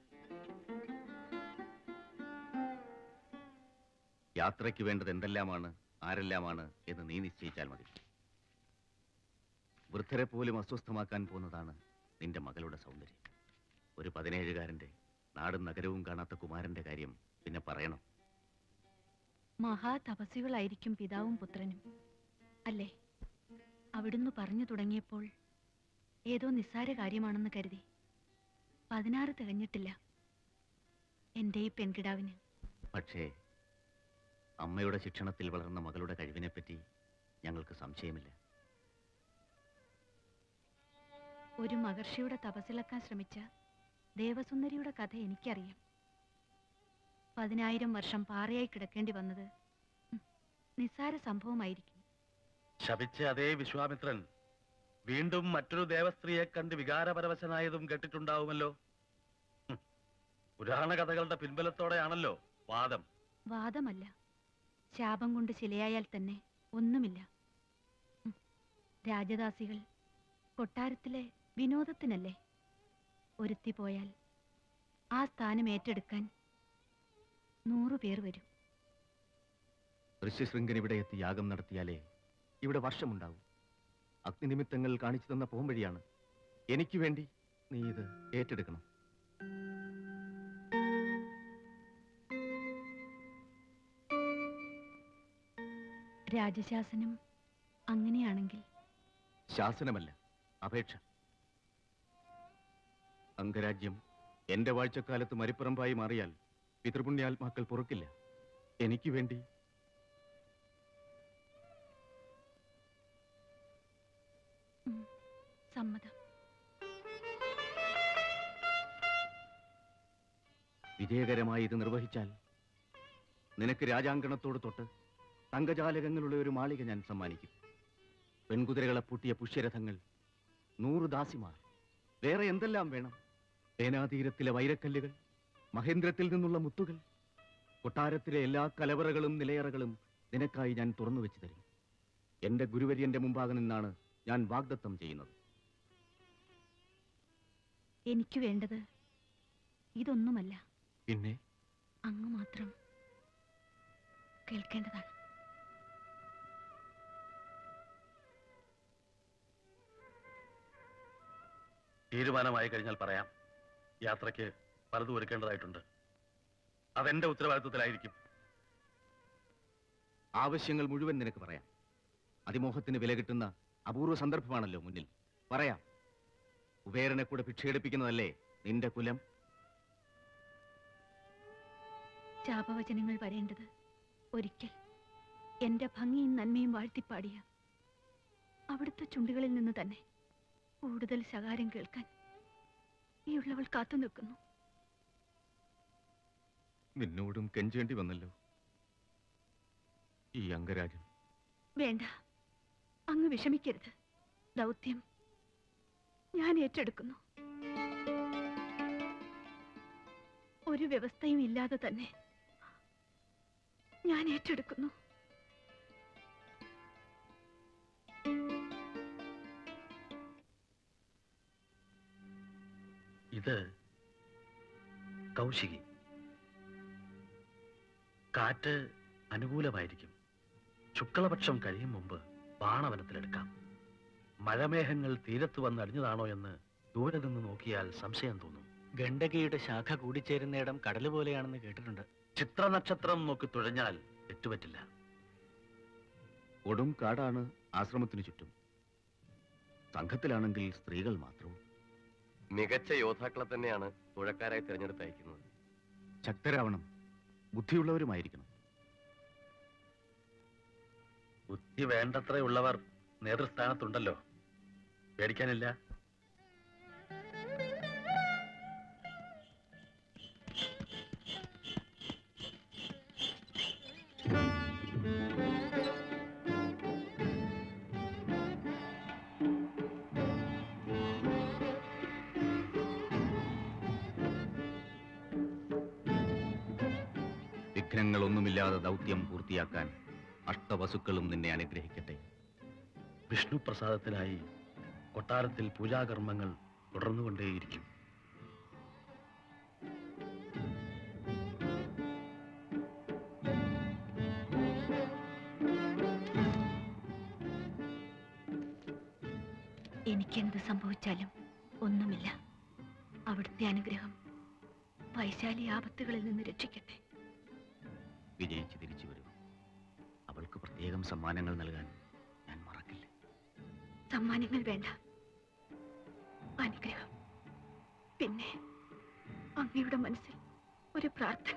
യാത്രയ്ക്ക് വേണ്ടത് എന്തെല്ലാമാണ്, ആരെല്ലാമാണ് എന്ന് നീ നിശ്ചയിച്ചാൽ മതി. വൃദ്ധരെ പോലും അസ്വസ്ഥമാക്കാൻ പോകുന്നതാണ് നിന്റെ മകളുടെ സൗന്ദര്യം. ഒരു 17കാരന്റെ നാടും നഗരവും കാണാത്ത കുമാരന്റെ കാര്യം പിന്നെ പറയണം. മഹാതപസ്വികളായിരിക്കും പിതാവും പുത്രനും അല്ലേ? അവിടുന്ന് പറഞ്ഞു തുടങ്ങിയപ്പോൾ ഏതോ നിസ്സാര കാര്യമാണെന്ന് കരുതി. 16 തികഞ്ഞിട്ടില്ല എന്റെ ഈ പെൺകിടാവിന്. പക്ഷേ അമ്മയുടെ ശിക്ഷണത്തിൽ വളർന്ന മകളുടെ കഴിവിനെപ്പറ്റി ഞങ്ങൾക്ക് സംശയമില്ല. ഒരു മഹർഷിയുടെ തപസ്സിളക്കാൻ ശ്രമിച്ച ദേവസുന്ദരിയുടെ കഥ എനിക്കറിയാം. 10,000 വർഷം പാറയായി കിടക്കേണ്ടി വന്നത് നിസ്സാര സംഭവമായിരിക്കും. ശപിച്ച അതേ വിശ്വാമിത്രൻ വീണ്ടും മറ്റൊരു ദേവസ്ത്രീയെ കണ്ട് വികാരപരവശനായതും കേട്ടിട്ടുണ്ടാവുമല്ലോ. പുരാണ കഥകളുടെ പിൻബലത്തോടെയാണല്ലോ വാദം. വാദമല്ല, ശാപം കൊണ്ട് ശിലയായാൽ തന്നെ ഒന്നുമില്ല. രാജദാസികൾ കൊട്ടാരത്തിലെ വിനോദത്തിനല്ലേ? ഒരുത്തി പോയാൽ ആ സ്ഥാനം ഏറ്റെടുക്കാൻ 100 പേർ വരും. ഋഷ്യശൃംഗൻ ഇവിടെ എത്തി യാഗം നടത്തിയാലേ ഇവിടെ വർഷമുണ്ടാവും. അഗ്നിനിമിത്തങ്ങൾ കാണിച്ചു തന്ന പോംവഴിയാണ്. എനിക്ക് വേണ്ടി നീ ഇത് ഏറ്റെടുക്കണം. രാജശാസനം അങ്ങനെയാണെങ്കിൽ? ശാസനമല്ല, അപേക്ഷ. അംഗരാജ്യം എന്റെ വാഴ്ചക്കാലത്ത് മരിപ്പറമ്പായി മാറിയാൽ പിതൃപുണ്യാത്മാക്കൾ പൊറുക്കില്ല. എനിക്ക് വേണ്ടി സമ്മതം. വിജയകരമായി ഇത് നിർവഹിച്ചാൽ നിനക്ക് രാജാങ്കണത്തോട് തൊട്ട് തങ്കജാലകങ്ങളുള്ള ഒരു മാളിക ഞാൻ സമ്മാനിക്കും. പെൺകുതിരകളെ പൂട്ടിയ പുഷ്യരഥങ്ങൾ, 100 ദാസിമാർ, വേറെ എന്തെല്ലാം വേണം? സേനാതീരത്തിലെ വൈരക്കല്ലുകൾ, മഹേന്ദ്രത്തിൽ നിന്നുള്ള മുത്തുകൾ, കൊട്ടാരത്തിലെ എല്ലാ കലവറകളും നിലയറകളും നിനക്കായി ഞാൻ തുറന്നു വെച്ചു തരും. എന്റെ ഗുരുവര്യന്റെ മുമ്പാകെ നിന്നാണ് ഞാൻ വാഗ്ദത്തം ചെയ്യുന്നത്. എനിക്ക് വേണ്ടത് ഇതൊന്നുമല്ല. പിന്നെ അങ്ങ് മാത്രം കേൾക്കേണ്ടതാണ്. തീരുമാനമായി കഴിഞ്ഞാൽ പറയാം. യാത്രയ്ക്ക് പലതും ഒരുക്കേണ്ടതായിട്ടുണ്ട്. അതെന്റെ ഉത്തരവാദിത്വത്തിലായിരിക്കും. ആവശ്യങ്ങൾ മുഴുവൻ നിനക്ക് പറയാം. അതിമോഹത്തിന് വില കിട്ടുന്ന അപൂർവ സന്ദർഭമാണല്ലോ മുന്നിൽ. പറയാം. കുബേരനെ കൂടെ ഭിക്ഷയെടുപ്പിക്കുന്നതല്ലേ നിന്റെ കുലം? ശാപവചനങ്ങൾ വരേണ്ടത് ഒരിക്കൽ എന്റെ ഭംഗിയും നന്മയും വാഴ്ത്തിപ്പാടിയ അവിടുത്തെ ചുണ്ടുകളിൽ നിന്ന് തന്നെ. കൂടുതൽ ശകാരം കേൾക്കാൻ ഈ ഉള്ളവൾ കാത്തു നിൽക്കുന്നു. നിന്നോടും കെഞ്ചേണ്ടി വന്നല്ലോ ഈ അംഗരാജ്യം. വേണ്ട, അങ്ങ് വിഷമിക്കരുത്. ദൗത്യം ഞാൻ ഏറ്റെടുക്കുന്നു. ഒരു വ്യവസ്ഥയും ഇല്ലാതെ തന്നെ ഞാൻ ഏറ്റെടുക്കുന്നു. ഇത് കൗശികി. കാറ്റ് അനുകൂലമായിരിക്കും. ശുക്ലപക്ഷം കഴിയും മുമ്പ് ബാണവനത്തിലെടുക്കാം. മഴമേഘങ്ങൾ തീരത്ത് വന്ന് അടിഞ്ഞതാണോ എന്ന് ദൂരെ നിന്ന് നോക്കിയാൽ സംശയം തോന്നും. ഗണ്ഡകിയുടെ ശാഖ കൂടിച്ചേരുന്നിടം കടല് പോലെയാണെന്ന് കേട്ടിട്ടുണ്ട്. ചിത്രനക്ഷത്രം നോക്കി തുഴഞ്ഞാൽ തെറ്റുപറ്റില്ല. കൊടും കാടാണ് ആശ്രമത്തിനു ചുറ്റും. സംഘത്തിലാണെങ്കിൽ സ്ത്രീകൾ മാത്രവും. മികച്ച യോദ്ധാക്കളെ തന്നെയാണ് തുഴക്കാരായി തിരഞ്ഞെടുത്ത് അയക്കുന്നത്. ശക്തരാവണം, ബുദ്ധിയുള്ളവരുമായിരിക്കണം. ബുദ്ധി വേണ്ടത്രയുള്ളവർ നേതൃസ്ഥാനത്തുണ്ടല്ലോ, പേടിക്കാനില്ല. വിഘ്നങ്ങളൊന്നുമില്ലാതെ ദൗത്യം പൂർത്തിയാക്കാൻ അഷ്ടവസുക്കളും നിന്നെ അനുഗ്രഹിക്കട്ടെ. വിഷ്ണു പ്രസാദത്തിനായി കൊട്ടാരത്തിൽ പൂജാകർമ്മങ്ങൾ തുടർന്നുകൊണ്ടേയിരിക്കും. എനിക്കെന്ത് സംഭവിച്ചാലും ഒന്നുമില്ല. അവിടുത്തെ അനുഗ്രഹം വൈശാലി ആപത്തുകളിൽ നിന്ന് രക്ഷിക്കട്ടെ. വിജയിച്ച് തിരിച്ചു വരും. അവൾക്ക് പ്രത്യേകം സമ്മാനങ്ങൾ നൽകാൻ ഞാൻ മറക്കില്ല. സമ്മാനങ്ങൾ വേണ്ട, അനുഗ്രഹം. പിന്നെ അങ്ങയുടെ മനസ്സിൽ ഒരു പ്രാർത്ഥന.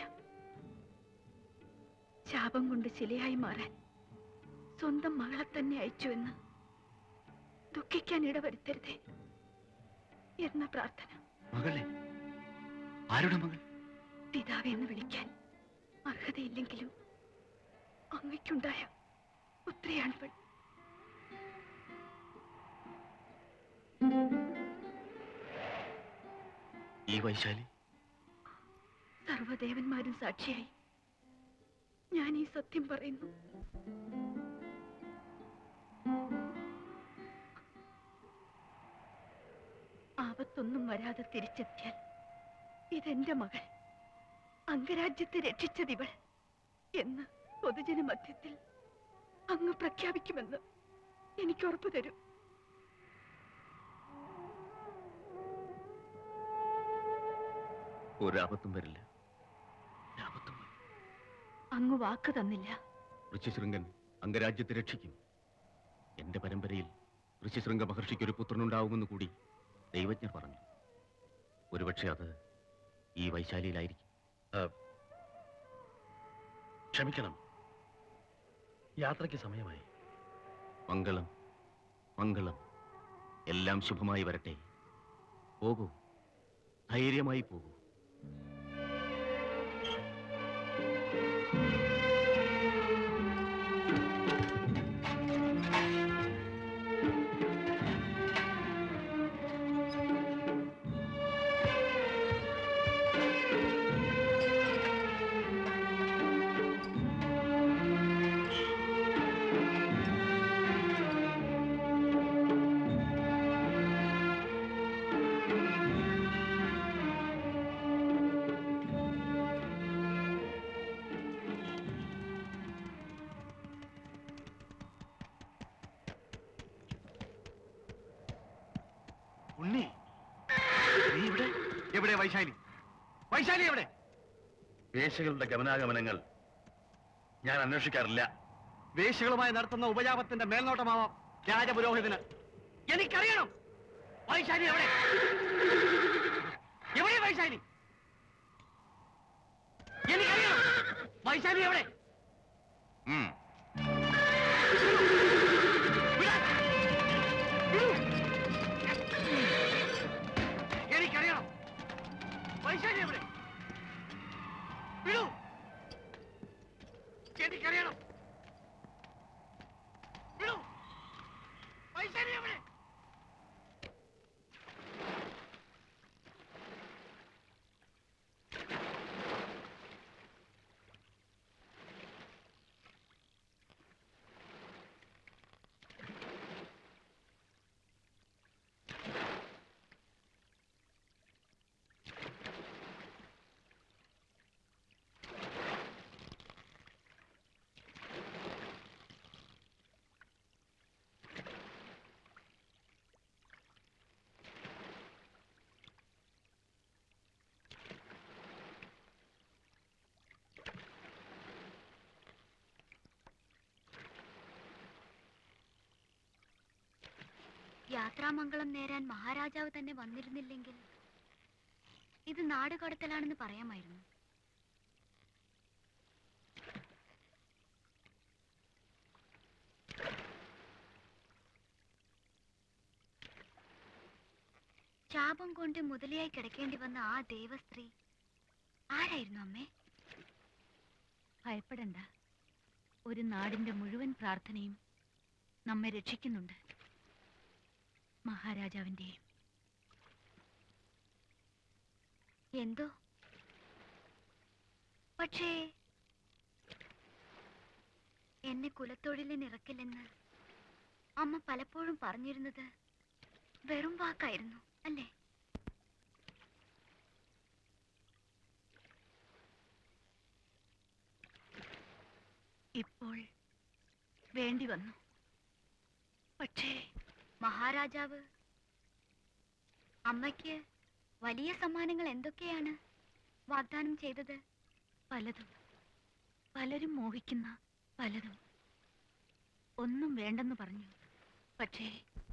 ശാപം കൊണ്ട് ശിലയായി മാറാൻ സ്വന്തം മകളെ തന്നെ അയച്ചു എന്ന് ദുഃഖിക്കാൻ ഇടവരുത്തരുതേ എന്ന പ്രാർത്ഥന. മകളെ? ആരുടെ മകൾ? പിതാവെന്ന് വിളിക്കാൻ അർഹതയില്ലെങ്കിലും അങ്ങയ്ക്കുണ്ടായ പുത്രിയാണിവൾ. ഈ വൈശാലി? സർവദേവന്മാരും സാക്ഷിയായി ഞാൻ ഈ സത്യം പറയുന്നു. ആപത്തൊന്നും വരാതെ തിരിച്ചെത്തിയാൽ ഇതെന്റെ മകൾ, അംഗരാജ്യത്തെ രക്ഷിച്ചതിവൾ എന്ന് പൊതുജന മധ്യത്തിൽ അങ്ങ് പ്രഖ്യാപിക്കുമെന്ന് എനിക്ക് ഉറപ്പു തരൂ. ഒരാപത്തും വരില്ല. അങ്ങ് വാക്ക് തന്നില്ല. ഋഷ്യശൃംഗൻ അംഗരാജ്യത്തെ രക്ഷിക്കും. എന്റെ പരമ്പരയിൽ ഋഷ്യശൃംഗ മഹർഷിക്ക് ഒരു പുത്രനുണ്ടാവുമെന്ന് കൂടി ദൈവജ്ഞർ പറഞ്ഞു. ഒരുപക്ഷെ അത് ഈ വൈശാലിയിലായിരിക്കും. ക്ഷമിക്കണം, യാത്രയ്ക്ക് സമയമായി. മംഗളം, മംഗളം. എല്ലാം ശുഭമായി വരട്ടെ. പോകൂ, ധൈര്യമായി പോകൂ. ഉണ്ണി, നീ ഇവിടെ? എവിടെ വൈശാലി? വൈശാലി എവിടെ? വേശ്യകളുടെ ഗമനാഗമനങ്ങൾ ഞാൻ അന്വേഷിക്കാറില്ല. വേശ്യകളുമായി നടത്തുന്ന ഉപജാപത്തിന്റെ മേൽനോട്ടമാവാം രാജപുരോഹിതന്. എനിക്കറിയണം വൈശാലി എവിടെ? എവിടെ വൈശാലി? എനിക്കറിയണം വൈശാലി എവിടെ? എനിക്കറിയണം വൈശാലി എവിടെ? വിടൂ, എനിക്കറിയണം. വിടൂ, വൈശാലി എവിടെ? യാത്രാമംഗളം നേരാൻ മഹാരാജാവ് തന്നെ വന്നിരുന്നില്ലെങ്കിൽ ഇത് നാടുകടത്തലാണെന്ന് പറയാമായിരുന്നു. ശാപം കൊണ്ട് മുതലയായി കിടക്കേണ്ടി വന്ന ആ ദേവസ്ത്രീ ആരായിരുന്നു അമ്മേ? ഭയപ്പെടണ്ട, ഒരു നാടിന്റെ മുഴുവൻ പ്രാർത്ഥനയും നമ്മെ രക്ഷിക്കുന്നുണ്ട്, മഹാരാജാവിന്റെയും. എന്തോ പക്ഷേ എന്നെ കുലത്തൊഴിലിന് ഇറക്കില്ലെന്ന് അമ്മ പലപ്പോഴും പറഞ്ഞിരുന്നത് വെറും വാക്കായിരുന്നു അല്ലേ? ഇപ്പോൾ വേണ്ടി വന്നു. പക്ഷേ മഹാരാജാവ് അമ്മയ്ക്ക് വലിയ സമ്മാനങ്ങൾ എന്തൊക്കെയാണ് വാഗ്ദാനം ചെയ്തത്? പലതും, പലരും മോഹിക്കുന്ന പലതും. ഒന്നും വേണ്ടെന്ന് പറഞ്ഞു. പക്ഷേ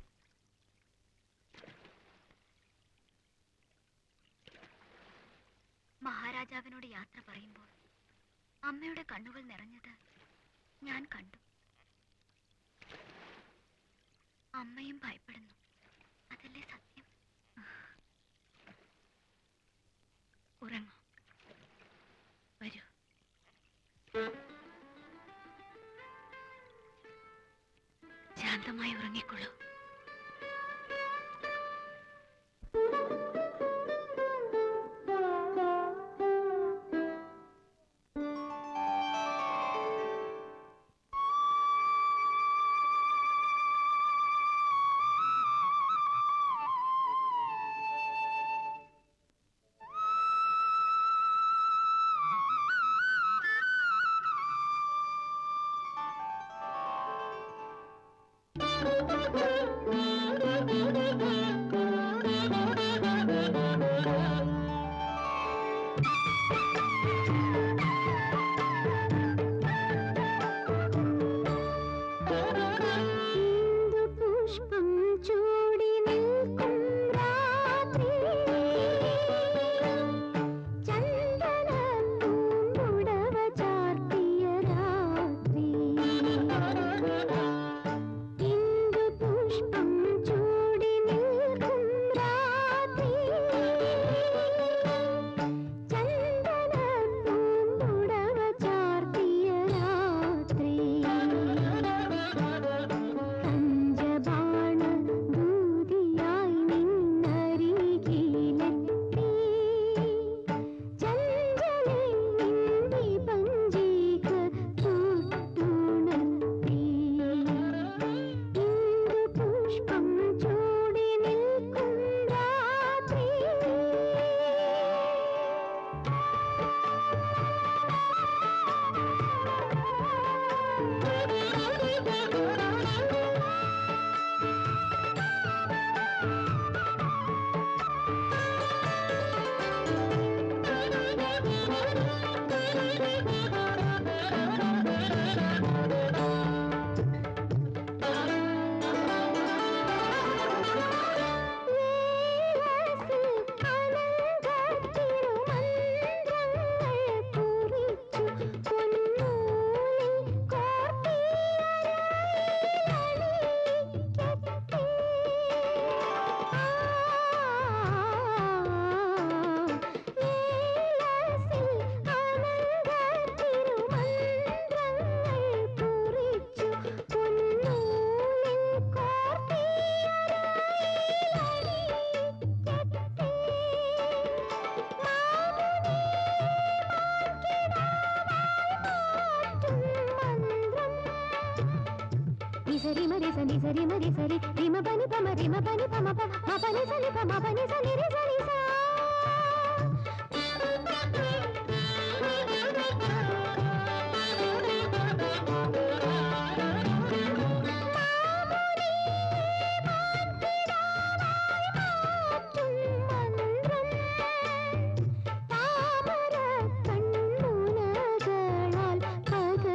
മഹാരാജാവിനോട് യാത്ര പറയുമ്പോൾ അമ്മയുടെ കണ്ണുകൾ നിറഞ്ഞത് ഞാൻ കണ്ടു. അമ്മയും ഭയപ്പെടുന്നു, അതല്ലേ സത്യം? ഉറങ്ങൂ, വരൂ. ശാന്തമായി ഉറങ്ങിക്കൊള്ളൂ.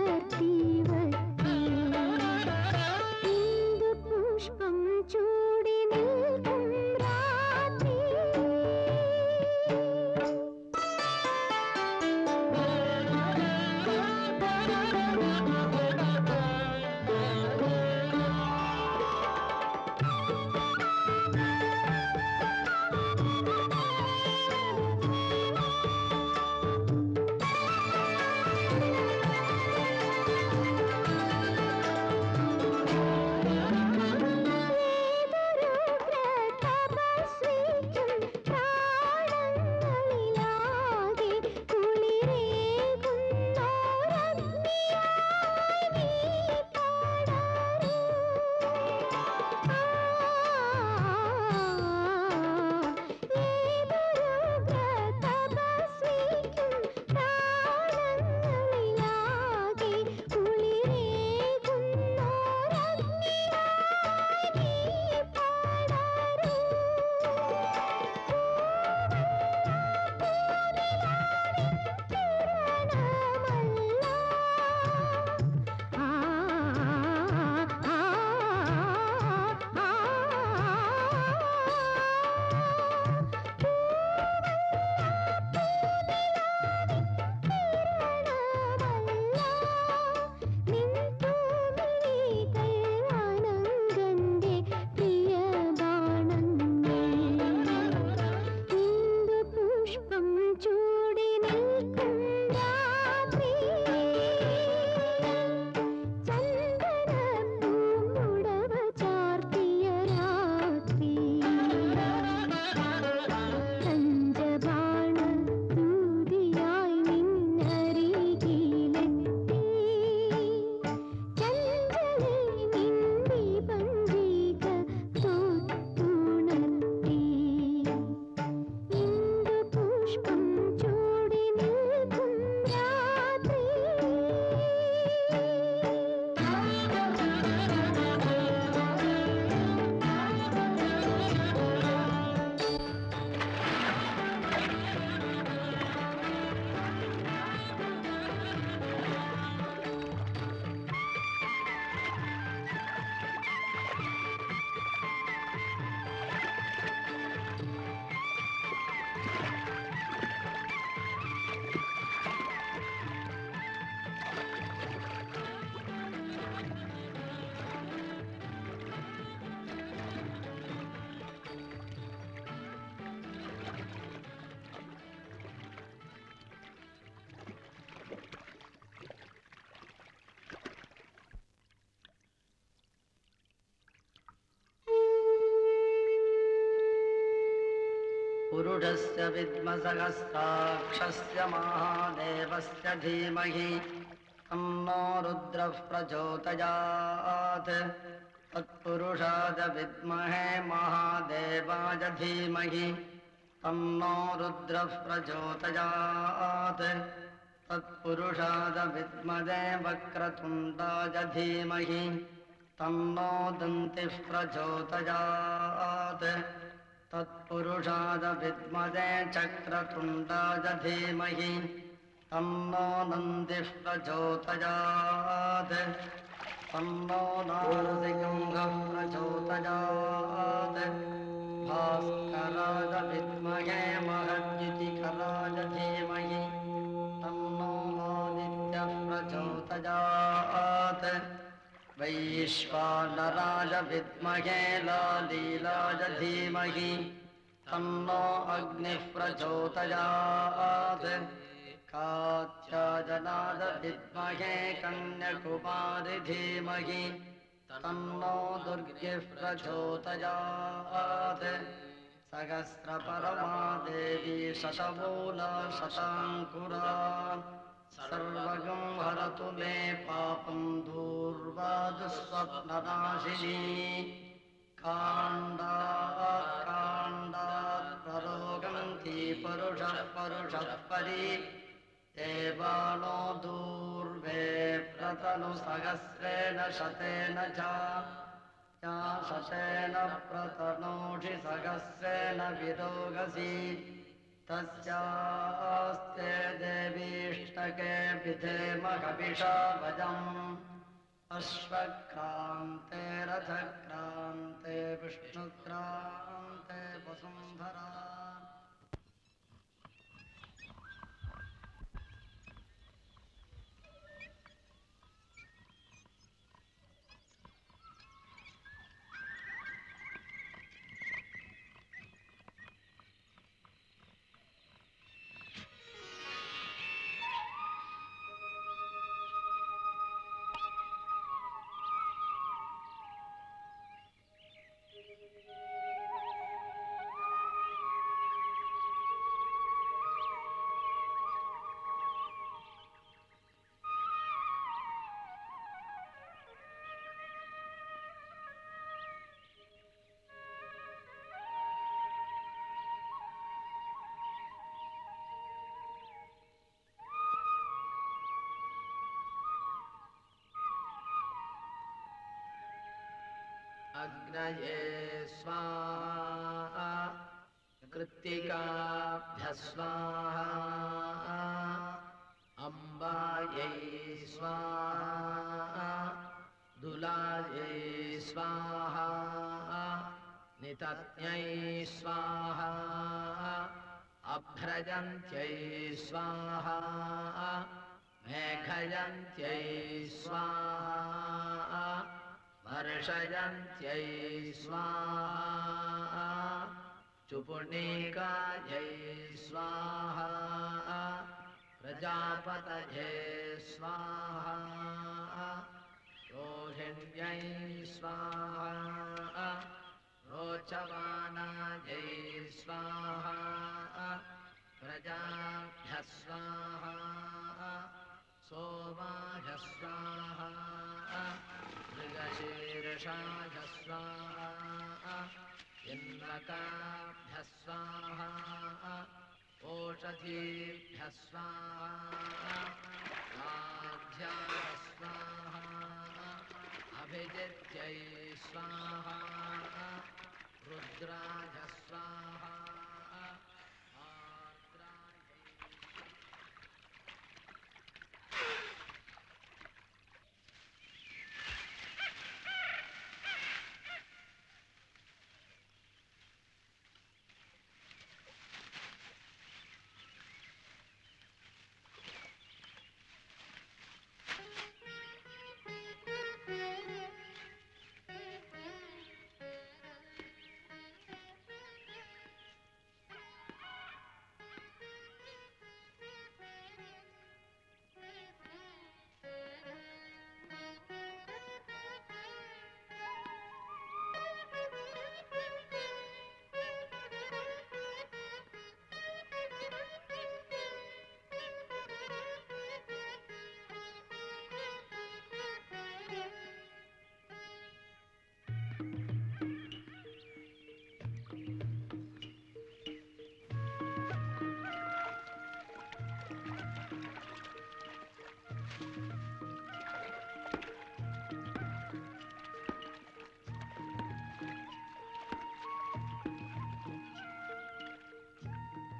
ചൂടി तत्पुरुषस्य विद्मसहस्राक्षस्य महादेवस्य धीमहि तन्नो रुद्रः प्रचोदयात् तत्पुरुषाय विद्महे महादेवाय धीमहि तन्नो रुद्रः प्रचोदयात् तत्पुरुषाय विद्महे वक्रतुण्डाय धीमहि तन्नो दन्तिः प्रचोदयात् तत्पुरुषाय विद्महे चक्रतुण्डाय धीमहि तन्नो नन्दिः प्रचोदयात् तन्नो नारसिंहः प्रचोदयात् भास्कराय विद्महे महद्युतिकराय धीमहि तन्नो आदित्यः प्रचोदयात् वैश्वानराय विद्महे लालीलाय धीमहि तन्नो अग्निः प्रचोदयात् कात्यायनाय विद्महे कन्याकुमारी धीमहि तन्नो दुर्गिः प्रचोदयात् सहस्रपरमा देवी शतमूला शताङ्कुरा सर्वगं हरतु मे पापं दूर्वा दुःस्वप्ननाशिनी काण्डात् प्ररोगन्ति परुषः परि देवानो दूर्वे प्रतनु सहस्रेण शतेन च या शतेन प्रतनोषि सहस्रेण विरोगसि तस्यास्ते देवीष्टके विधेम कविषा वजम् अश्वक्रान्ते रथक्रान्ते विष्णुक्रान्ते वसुन्धरा अग्नये स्वाहा कृत्तिकाभ्यः स्वाहा अम्बायै स्वाहा दुलायै स्वाहा नितत्यै स्वाहा अभ्रजन्त्यै स्वाहा मेघयन्त्यै स्वाहा वर्षयन्त्यै स्वाहा चुपुणीकायै स्वाहा प्रजापतये स्वाहा रोहिण्यै स्वाहा रोचमानायै स्वाहा प्रजाभ्यः स्वाहा सोमाय स्वाहा मृगशीर्षाय स्वाहा इन्द्रकाभ्यः स्वाहा ओषधीभ्यः स्वाहा आध्याय स्वाहा अभिजित्यै स्वाहा रुद्राय स्वाहा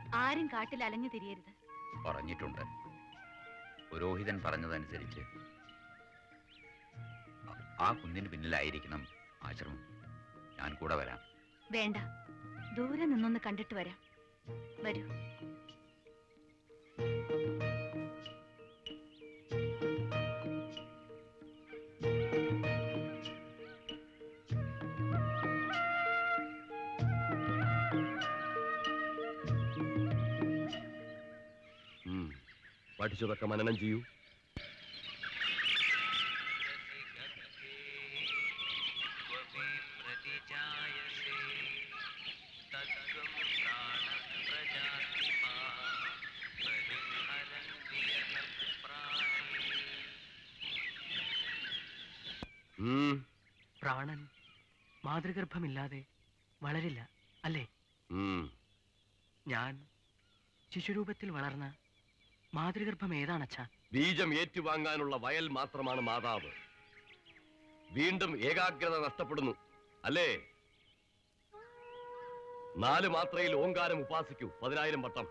ആരും കാട്ടിൽ അലഞ്ഞു തിരിയരുത്. പറഞ്ഞിട്ടുണ്ട്. പുരോഹിതൻ പറഞ്ഞതനുസരിച്ച് ആ കുന്നിന് പിന്നിലായിരിക്കണം ആശ്രമം. ഞാൻ കൂടെ വരാം. വേണ്ട, ദൂരെ നിന്നൊന്ന് കണ്ടിട്ട് വരാം. വരൂ. പഠിച്ചതൊക്കെ മനനം ചെയ്യൂ. പ്രാണൻ മാതൃഗർഭമില്ലാതെ വളരില്ല അല്ലേ? ഞാൻ ശിശുരൂപത്തിൽ വളർന്ന മാതൃഗർഭം ഏതാണച്ഛാ? ബീജം ഏറ്റുവാങ്ങാനുള്ള വയൽ മാത്രമാണ് മാതാവ്. വീണ്ടും ഏകാഗ്രത നഷ്ടപ്പെടുന്നു അല്ലേ? 4 മാത്രയിൽ ഓങ്കാരം ഉപാസിക്കൂ 10,000 വട്ടം.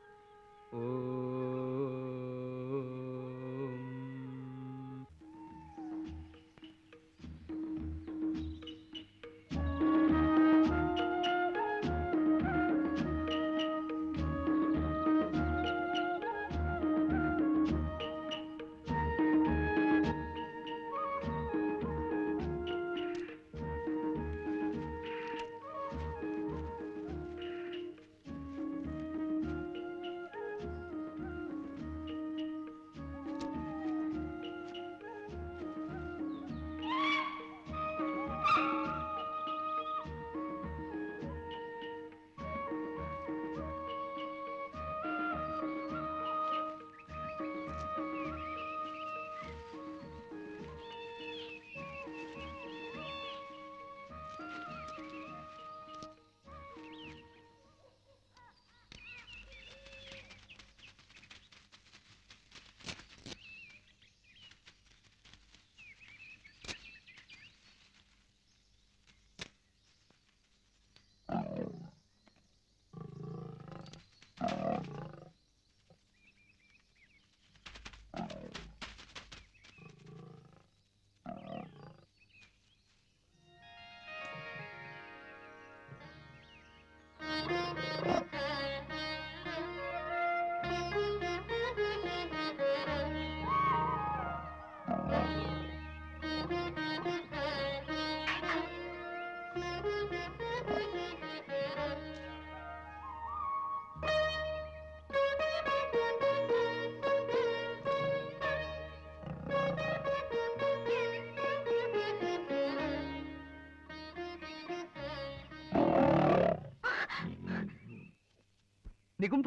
നികുംഭ,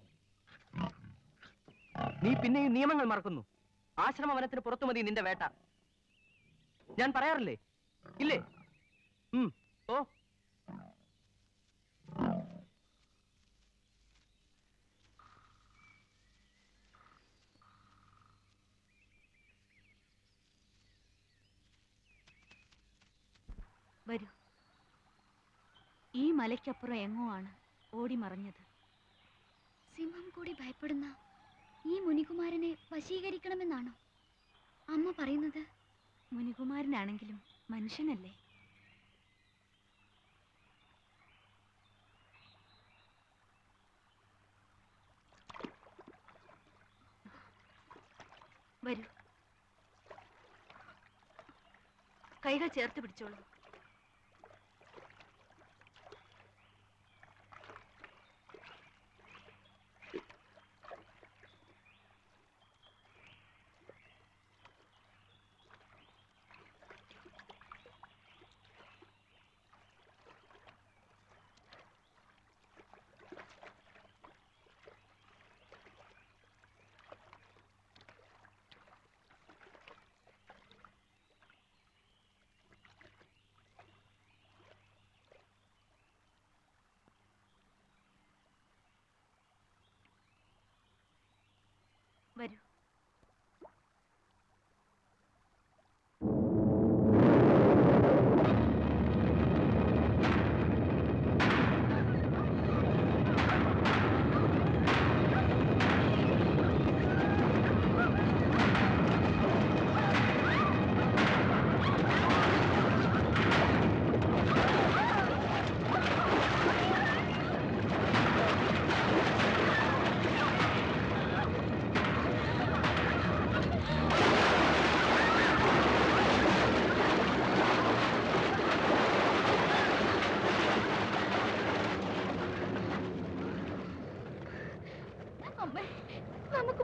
നീ പിന്നെയും നിയമങ്ങൾ മറക്കുന്നു. ആശ്രമ വനത്തിന് പുറത്തു മതി നിന്റെ വേട്ട. ഞാൻ പറയാറില്ലേ? ഇല്ലേ? ഓ, വരൂ. ഈ മലയ്ക്കപ്പുറം എങ്ങോ ആണ് ഓടി മറഞ്ഞത്. സിംഹം കൂടി ഭയപ്പെടുന്ന ഈ മുനികുമാരനെ വശീകരിക്കണമെന്നാണോ അമ്മ പറയുന്നത്? മുനികുമാരനാണെങ്കിലും മനുഷ്യനല്ലേ? വരൂ, കൈകൾ ചേർത്ത് പിടിച്ചോളൂ.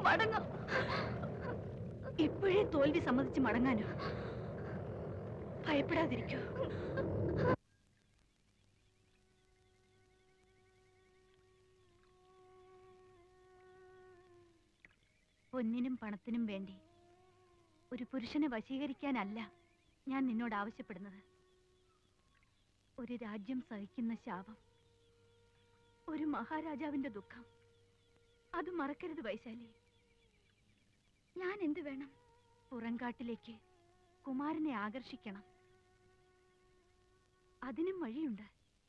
മടങ്ങാം. ഇപ്പോഴേ തോൽവി സമ്മതിച്ച് മടങ്ങാനോ? ഭയപ്പെടാതിരിക്കൂ. പൊന്നിനും പണത്തിനും വേണ്ടി ഒരു പുരുഷനെ വശീകരിക്കാനല്ല ഞാൻ നിന്നോട് ആവശ്യപ്പെടുന്നത്. ഒരു രാജ്യം സഹിക്കുന്ന ശാപം, ഒരു മഹാരാജാവിന്റെ ദുഃഖം, അത് മറക്കരുത് വൈശാലി. ഞാൻ എന്ത് വേണം? പുറംകാട്ടിലേക്ക് കുമാരനെ ആകർഷിക്കണം. അതിനും വഴിയുണ്ട്.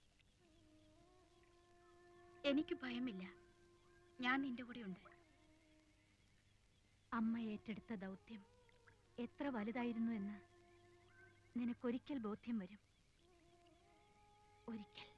എനിക്ക് ഭയമില്ല. ഞാൻ നിന്റെ കൂടെ ഉണ്ട്. അമ്മ ഏറ്റെടുത്ത ദൗത്യം എത്ര വലുതായിരുന്നു എന്ന് നിനക്കൊരിക്കൽ ബോധ്യം വരും. ഒരിക്കൽ.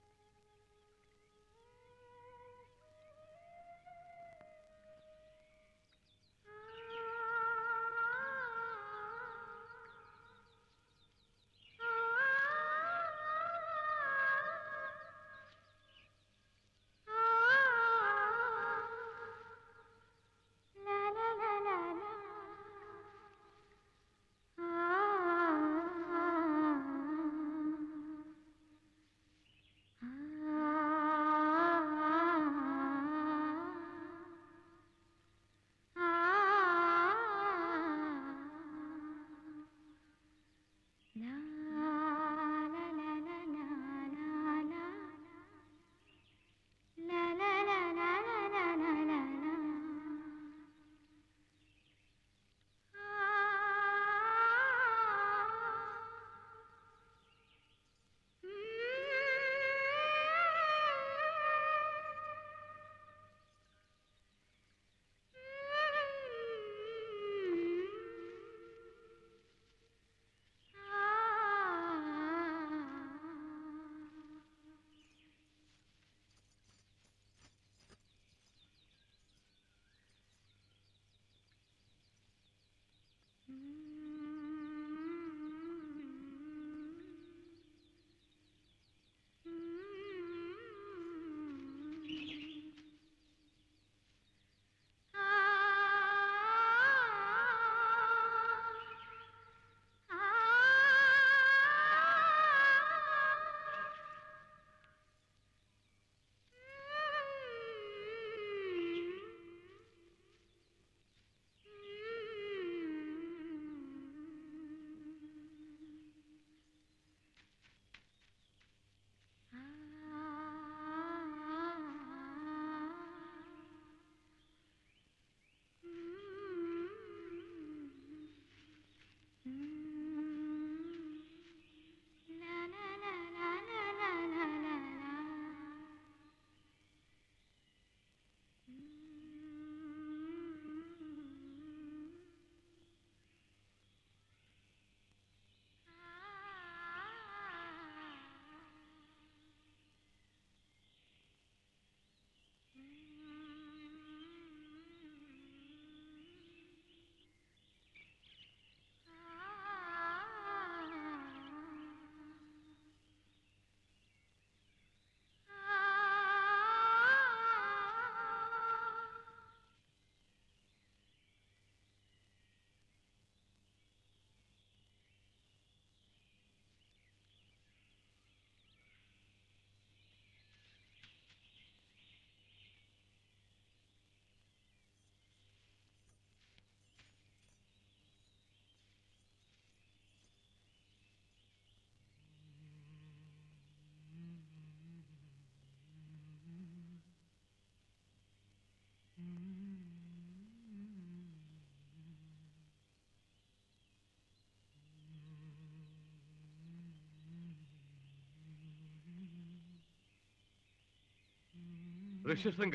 ഋഷ്യശൃംഗ,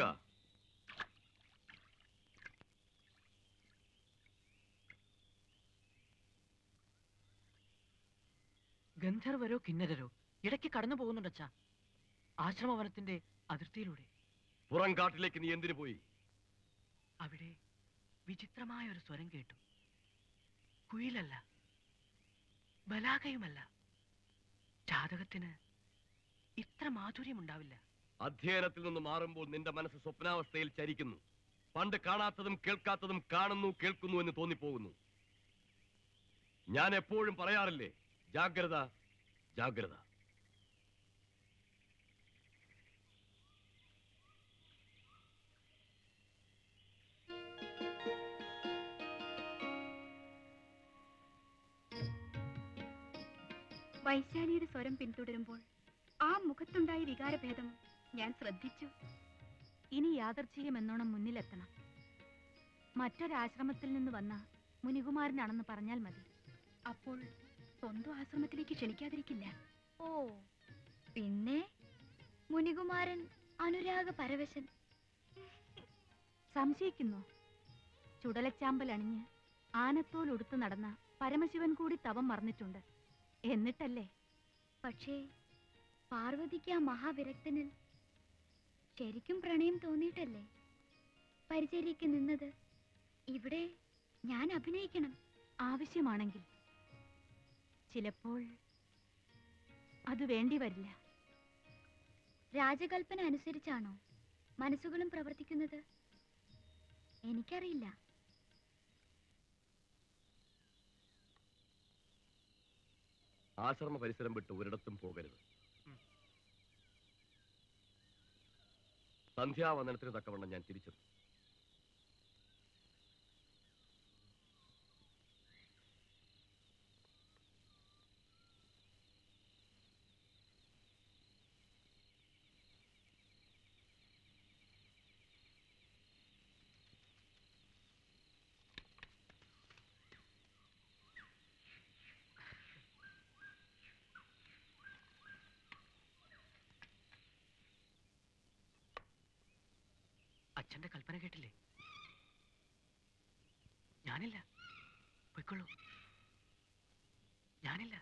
ഗന്ധർവരോ കിന്നരരോ ഇടയ്ക്ക് കടന്നു പോകുന്നുണ്ടച്ചാ. ആശ്രമവനത്തിന്റെ അതിർത്തിയിലൂടെ. പുറം കാട്ടിലേക്ക് നീ എന്തിനു പോയി? അവിടെ വിചിത്രമായ ഒരു സ്വരം കേട്ടു. കുയിലല്ല, ബലാകയുമല്ല. ജാതകത്തിന് ഇത്ര മാധുര്യമുണ്ടാവില്ല. അധ്യയനത്തിൽ നിന്ന് മാറുമ്പോൾ നിന്റെ മനസ്സ് സ്വപ്നാവസ്ഥയിൽ ചരിക്കുന്നു. പണ്ട് കാണാത്തതും കേൾക്കാത്തതും കാണുന്നു കേൾക്കുന്നു എന്ന് തോന്നിപ്പോകുന്നു. ഞാൻ എപ്പോഴും പറയാറില്ലേ, ജാഗ്രത ജാഗ്രത. വൈശാലിയുടെ സ്വരം പിന്തുടരുമ്പോൾ ആ മുഖത്തുണ്ടായ വികാരഭേദം ഞാൻ ശ്രദ്ധിച്ചു. ഇനി യാദർച്ഛികം എന്നോണം മുന്നിലെത്തണം. മറ്റൊരാശ്രമത്തിൽ നിന്ന് വന്ന മുനികുമാരനാണെന്ന് പറഞ്ഞാൽ മതി. അപ്പോൾ സ്വന്തം ആശ്രമത്തിലേക്ക് ക്ഷണിക്കാതിരിക്കില്ല. ഓ, പിന്നെ മുനികുമാരൻ അനുരാഗ പരവശൻ. സംശയിക്കുന്നു? ചുടലച്ചാമ്പൽ അണിഞ്ഞ് ആനത്തോൽ ഉടുത്തു നടന്ന പരമശിവൻ കൂടി തവം മറന്നിട്ടുണ്ട്. എന്നിട്ടല്ലേ? പക്ഷേ പാർവതിക്ക് ആ മഹാവിരക്തനിൽ ശരിക്കും പ്രണയം തോന്നിയിട്ടല്ലേ പരിചര്യക്ക് നിന്നത്. ഇവിടെ ഞാൻ അഭിനയിക്കണം. ആവശ്യമാണെങ്കിൽ. ചിലപ്പോൾ അത് വേണ്ടി വരില്ല. രാജകൽപ്പന അനുസരിച്ചാണോ മനസ്സുകളും പ്രവർത്തിക്കുന്നത്? എനിക്കറിയില്ല. ആശ്രമ പരിസരം വിട്ട് ഒരിടത്തും പോകരുത്. സന്ധ്യാവന്ദനത്തിന് തക്കവണ്ണം ഞാൻ തിരിച്ചെത്തും. അച്ഛന്റെ കൽപ്പന കേട്ടില്ലേ? ഞാനില്ല, പൊയ്ക്കൊള്ളൂ. ഞാനില്ല.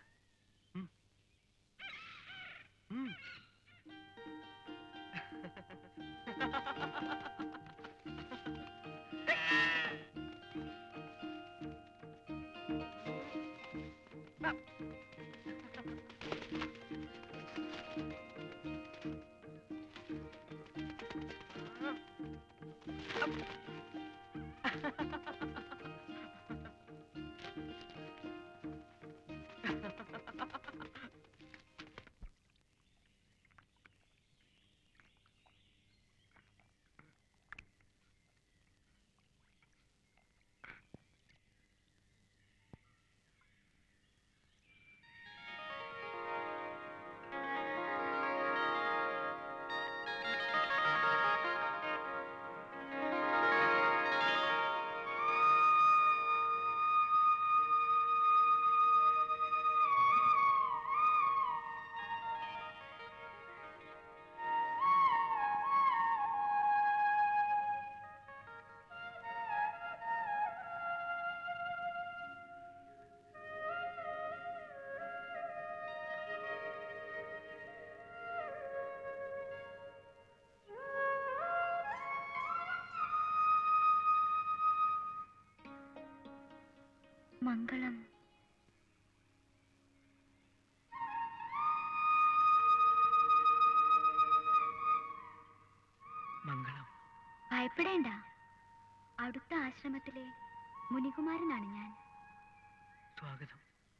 മംഗളം. മംഗളം. ഭയപ്പെടേണ്ട. അടുത്ത ആശ്രമത്തിലെ മുനികുമാരനാണ് ഞാൻ. സ്വാഗതം.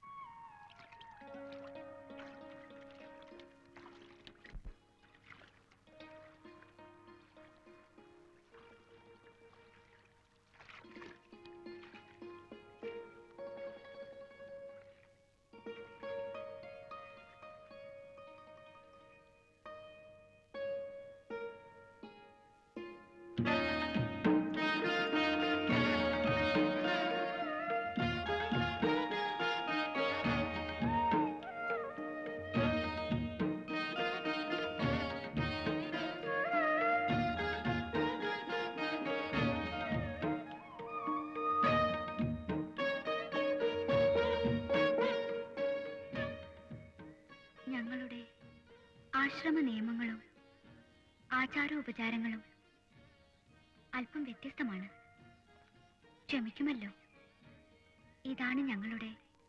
ഞങ്ങളുടെ ആശ്രമ നിയമങ്ങളും ആചാരോപചാരങ്ങളും അല്പം വ്യത്യസ്തമാണ്. ക്ഷമിക്കുമല്ലോ. ഇതാണ് ഞങ്ങളുടെ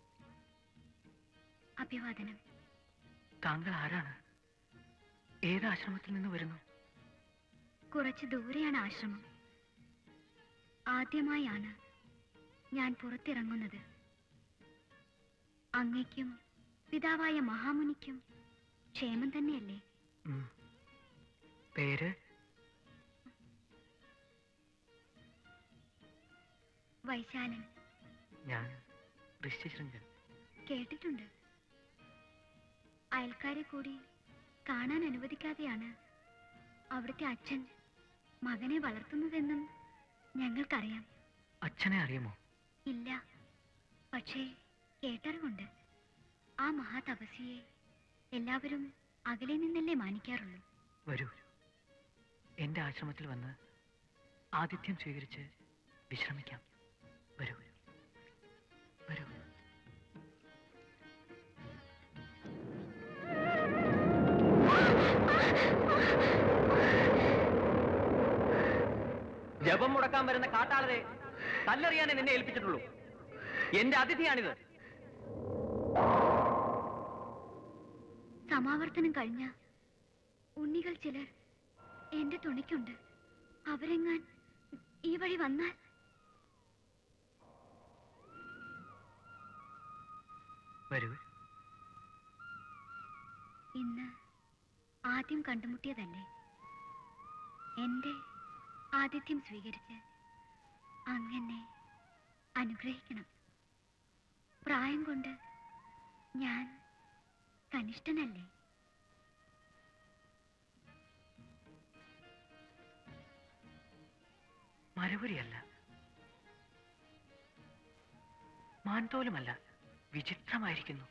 അഭിവാദനം. താങ്കൾ ആരാണ്? ഏത് ആശ്രമത്തിൽ നിന്ന് വരുന്നു? കുറച്ച് ദൂരെയാണ് ആശ്രമം. ആദ്യമായാണ് ഞാൻ പുറത്തിറങ്ങുന്നത്. അങ്ങയ്ക്കും പിതാവായ മഹാമുനിക്കും ക്ഷേമം തന്നെയല്ലേ? പേര്? വൈശാലൻ. ഞാൻ ഋഷ്യശൃംഗൻ. കേട്ടിട്ടുണ്ട്. അയൽക്കാരെ കൂടി കാണാൻ അനുവദിക്കാതെയാണ് അവിടുത്തെ അച്ഛൻ മകനെ വളർത്തുന്നതെന്നും ഞങ്ങൾക്കറിയാം. അച്ഛനെ അറിയുമോ? ഇല്ല, പക്ഷേ കേട്ടറിവുണ്ട്. ആ മഹാതപസ്വിയെ എല്ലാവരും അകലെ നിന്നല്ലേ മാനിക്കാറുള്ളൂ. വരൂ, എന്റെ ആശ്രമത്തിൽ വന്ന് ആതിഥ്യം സ്വീകരിച്ച് വിശ്രമിക്കാം. വരൂ വരൂ. ജപം മുടക്കാൻ വരുന്ന കാട്ടാളരെ കല്ലെറിയാനേ നിന്നെ ഏൽപ്പിച്ചിട്ടുള്ളൂ. എന്റെ അതിഥിയാണിത്. സമാവർത്തനം കഴിഞ്ഞ ഉണ്ണികൾ ചിലർ എന്റെ തുണയ്ക്കുണ്ട്. അവരെങ്ങാൻ ഈ വഴി വന്നാൽ? വരൂ. ഇന്ന് ആദ്യം കണ്ടുമുട്ടിയതല്ലേ? എന്റെ ആതിഥ്യം സ്വീകരിച്ച് അങ്ങനെ അനുഗ്രഹിക്കണം. പ്രായം കൊണ്ട് ഞാൻ കനിഷ്ഠനല്ലേ? മരപുരിയല്ല, മാൻതോലുമല്ല, വിചിത്രമായിരിക്കുന്നു.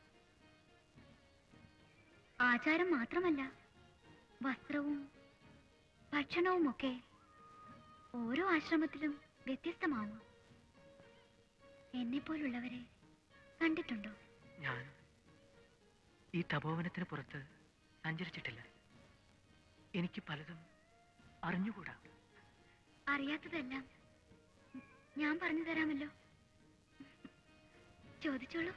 ആചാരം മാത്രമല്ല, വസ്ത്രവും ഭക്ഷണവുമൊക്കെ ഓരോ ആശ്രമത്തിലും വ്യത്യസ്തമാവും. എന്നെപ്പോലുള്ളവരെ കണ്ടിട്ടുണ്ടോ? ഞാൻ ഈ തപോവനത്തിന് പുറത്ത് സഞ്ചരിച്ചിട്ടില്ല. എനിക്ക് പലതും അറിഞ്ഞുകൂടാ. അറിയാത്തതെല്ലാം ഞാൻ പറഞ്ഞു തരാമല്ലോ. ചോദിച്ചോളൂ.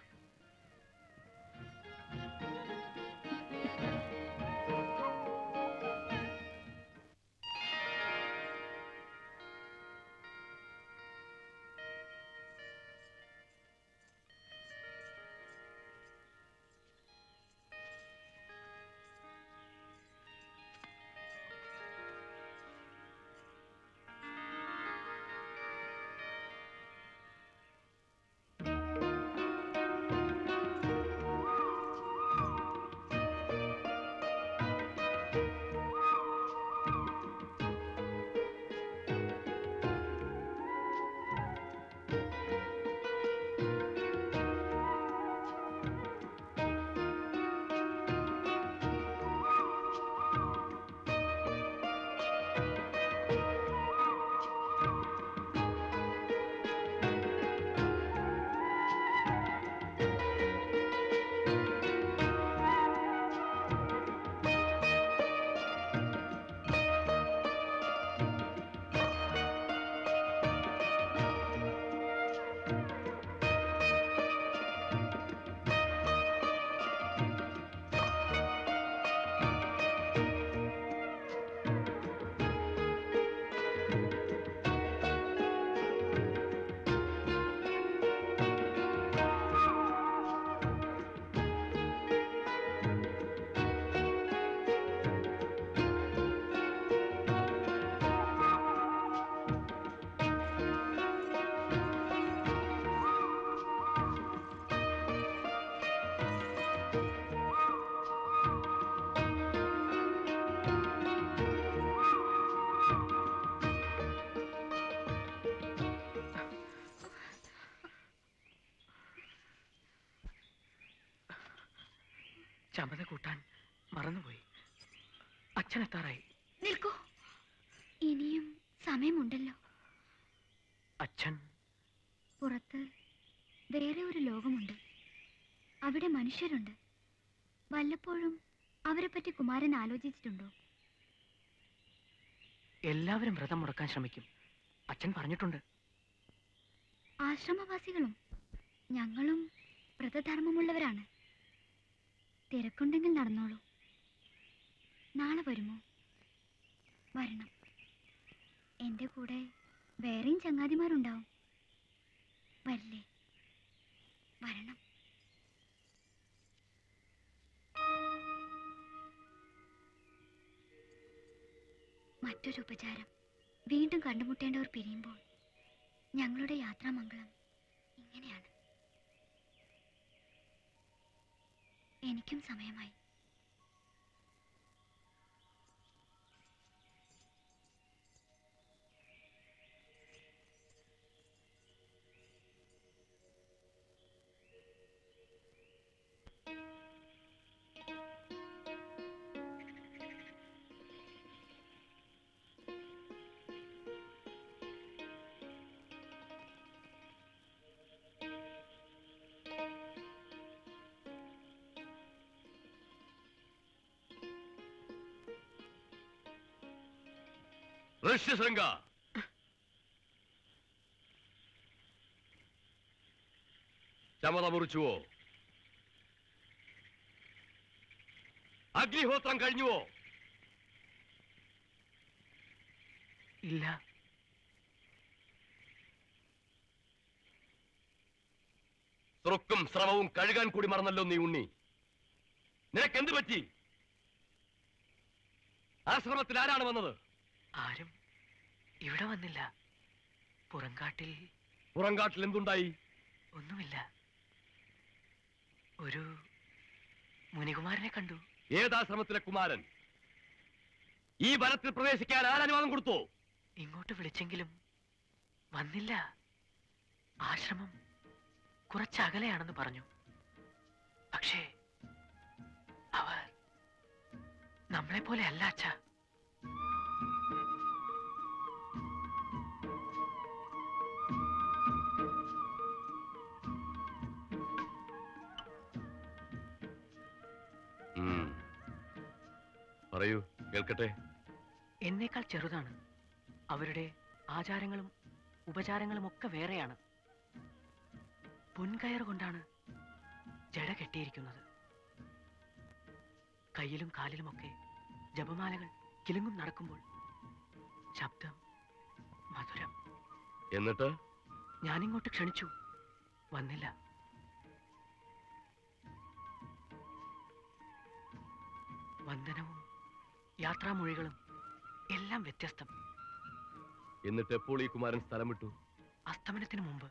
ചമത കൂട്ടാൻ മറന്നുപോയി. അച്ഛനെത്താറായി. നിൽക്കൂ, ഇനിയും സമയമുണ്ടല്ലോ. അച്ഛൻ പുറത്ത് വേറെ ഒരു ലോകമുണ്ട്. അവിടെ മനുഷ്യരുണ്ട്. വല്ലപ്പോഴും അവരെ പറ്റി കുമാരൻ ആലോചിച്ചിട്ടുണ്ടോ? എല്ലാവരും വ്രതം മുടക്കാൻ ശ്രമിക്കും. അച്ഛൻ പറഞ്ഞിട്ടുണ്ട്. ആശ്രമവാസികളും ഞങ്ങളും വ്രതധർമ്മമുള്ളവരാണ്. തിരക്കുണ്ടെങ്കിൽ നടന്നോളൂ. നാളെ വരുമോ? വരണം. എൻ്റെ കൂടെ വേറെയും ചങ്ങാതിമാരുണ്ടാവും. വരില്ലേ? വരണം. മറ്റൊരു ഉപചാരം. വീണ്ടും കണ്ടുമുട്ടേണ്ടവർ പിരിയുമ്പോൾ ഞങ്ങളുടെ യാത്രാമംഗളം ഇങ്ങനെയാണ്. എനിക്കും സമയമായി. ഋഷ്യശൃംഗ, ചമത മുറിച്ചുവോ? അഗ്നിഹോത്രം കഴിഞ്ഞുവോ? ഇല്ല. സ്രുക്കും ശ്രമവും കഴുകാൻ കൂടി മറന്നല്ലോ നീ ഉണ്ണി. നിനക്കെന്ത് പറ്റി? ആശ്രമത്തിൽ ആരാണ് വന്നത്? ആരും ഇവിടെ വന്നില്ല. പുറങ്കാട്ടിൽ. പുറങ്കാട്ടിൽ എന്തുണ്ടായി? ഒന്നുമില്ല. ഒരു മുനികുമാരനെ കണ്ടു. ഏതാശ്രമത്തിലെ കുമാരൻ? ഈ വനത്തിൽ പ്രവേശിക്കാൻ ആരനുവാദം കൊടുത്തോ? ഇങ്ങോട്ട് വിളിച്ചെങ്കിലും വന്നില്ല. ആശ്രമം കുറച്ചകലെയാണെന്ന് പറഞ്ഞു. പക്ഷേ അവർ നമ്മളെ പോലെ അല്ല അച്ഛാ. പറയൂ, കേൾക്കട്ടെ. എന്നേക്കാൾ ചെറുതാണ്. അവരുടെ ആചാരങ്ങളും ഉപചാരങ്ങളും ഒക്കെ വേറെയാണ്. പൊൻകയർ കൊണ്ടാണ് ജട കെട്ടിയിരിക്കുന്നത്. കയ്യിലും കാലിലുമൊക്കെ ജപമാലകൾ കിലുങ്ങും നടക്കുമ്പോൾ ശബ്ദം മധുരം. എന്നിട്ട് ഞാനിങ്ങോട്ട് ക്ഷണിച്ചു, വന്നില്ല. വന്ദനവും യാത്രാമൊഴികളും എല്ലാം വ്യത്യസ്തം. എന്നിട്ട് എപ്പോൾ ഈ കുമാരൻ സ്ഥലം വിട്ടു? അസ്തമനത്തിന് മുമ്പ്.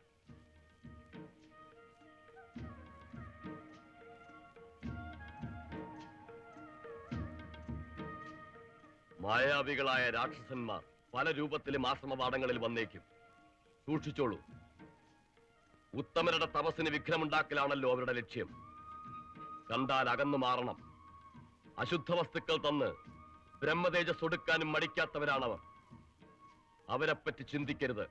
മായാവികളായ രാക്ഷസന്മാർ പല രൂപത്തിലും ആശ്രമപാഠങ്ങളിൽ വന്നേക്കും. സൂക്ഷിച്ചോളൂ. ഉത്തമരുടെ തപസ്സിന് വിഘ്നമുണ്ടാക്കലാണല്ലോ അവരുടെ ലക്ഷ്യം. കണ്ടാൽ അകന്നു മാറണം. അശുദ്ധ വസ്തുക്കൾ തന്ന് ബ്രഹ്മതേജസ് ഒടുക്കാനും മടിക്കാത്തവരാണവർ. അവരെപ്പറ്റി ചിന്തിക്കരുത്.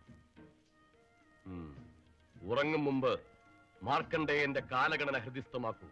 ഉറങ്ങും മുമ്പ് മാർക്കണ്ഡേയന്റെ കാലഗണന ഹൃദിസ്ഥമാക്കൂ.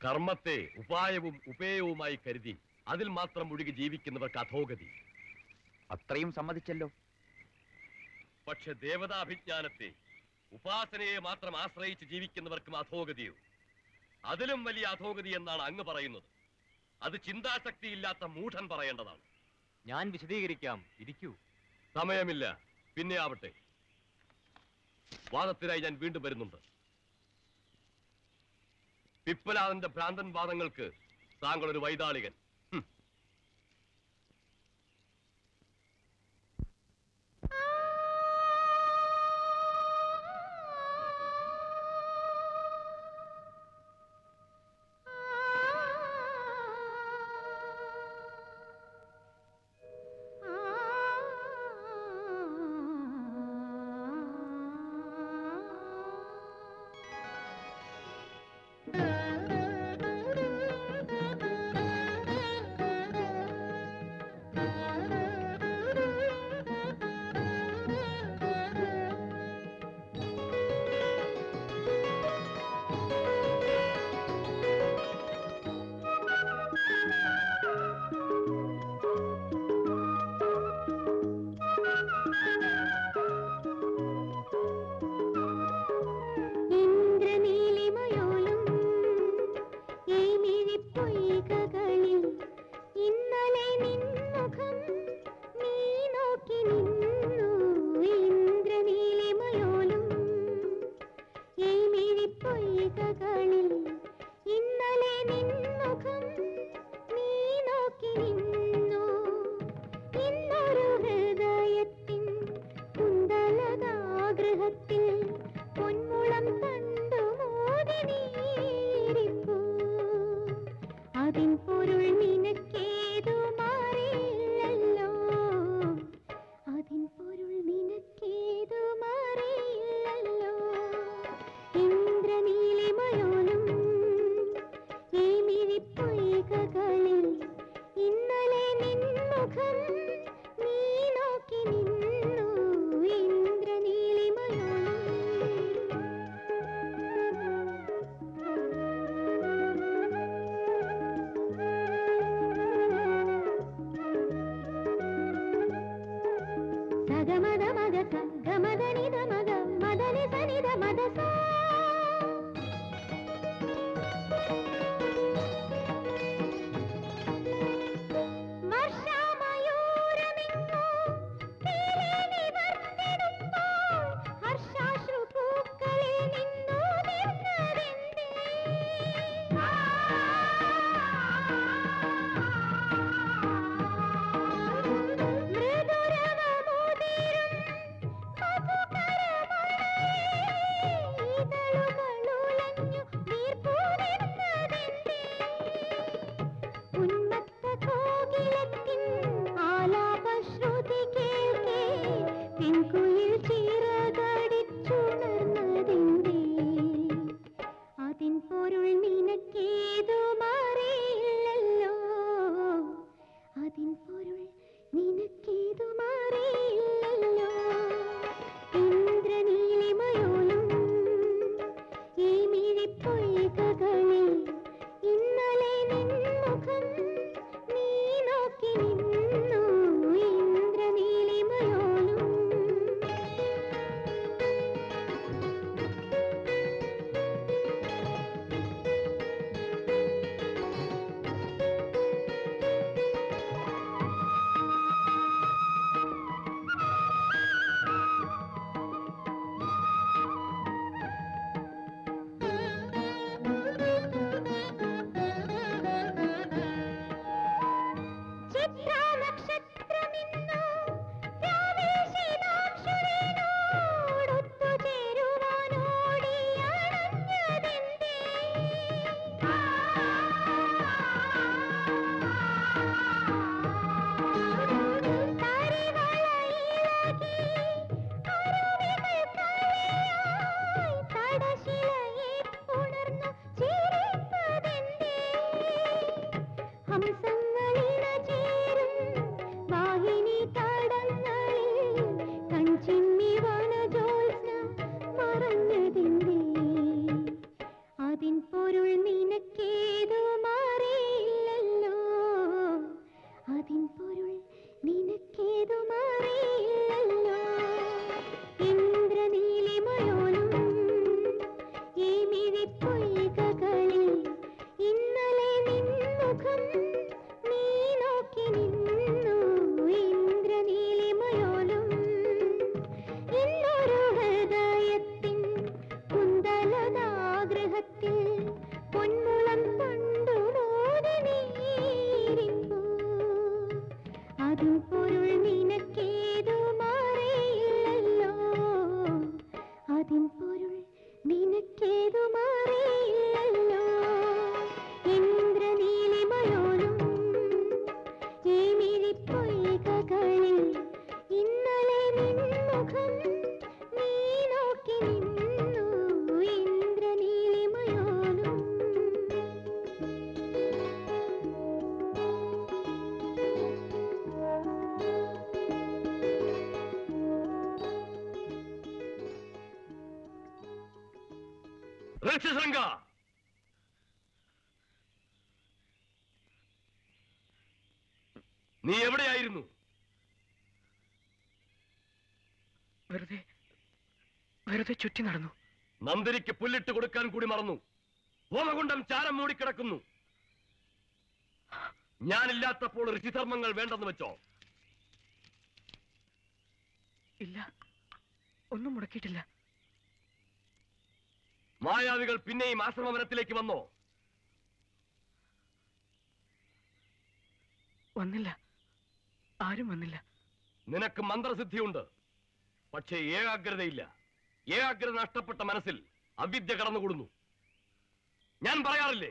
കർമ്മത്തെ ഉപായവും ഉപേയവുമായി കരുതി അതിൽ മാത്രം മുഴുകി ജീവിക്കുന്നവർക്ക് അധോഗതി. അത്രയും സമ്മതിച്ചല്ലോ. പക്ഷെ ദേവതാഭിജ്ഞാനത്തെ ഉപാസനയെ മാത്രം ആശ്രയിച്ച് ജീവിക്കുന്നവർക്കും അധോഗതിയോ? അതിലും വലിയ അധോഗതി എന്നാണ് അങ്ങ് പറയുന്നത്. അത് ചിന്താശക്തിയില്ലാത്ത മൂഢൻ പറയേണ്ടതാണ്. ഞാൻ വിശദീകരിക്കാം, ഇരിക്കൂ. സമയമില്ല, പിന്നെ ആവട്ടെ. വാദത്തിനായി ഞാൻ വീണ്ടും വരുന്നുണ്ട്. പിപ്പലാദന്റെ ഭ്രാന്തൻ വാദങ്ങൾക്ക് താങ്കൾ ഒരു വൈതാളികൻ. ഇന്ദ്രനീലിമയോലും ഋഷിശൃംഗ, നീ എവിടെയായിരുന്നു? വെറുതെ ചുറ്റി നടന്നു. നന്ദിനിക്ക് പുല്ലിട്ട് കൊടുക്കാൻ കൂടി മറന്നു. ഹോമകുണ്ടം ചാരം മൂടിക്കിടക്കുന്നു. ഞാനില്ലാത്തപ്പോൾ ഋഷിധർമ്മങ്ങൾ വേണ്ടെന്ന് വെച്ചോ? ഇല്ല, ഒന്നും മുടക്കിയിട്ടില്ല. മായാവികൾ പിന്നെയും ആശ്രമവനത്തിലേക്ക് വന്നോ? വന്നില്ല, ആരും വന്നില്ല. നിനക്ക് മന്ത്രസിദ്ധിയുണ്ട്, പക്ഷേ ഏകാഗ്രതയില്ല. ഏകാഗ്രത നഷ്ടപ്പെട്ട മനസ്സിൽ അവിദ്യ കടന്നുകൂടുന്നു. ഞാൻ പറയാറില്ലേ,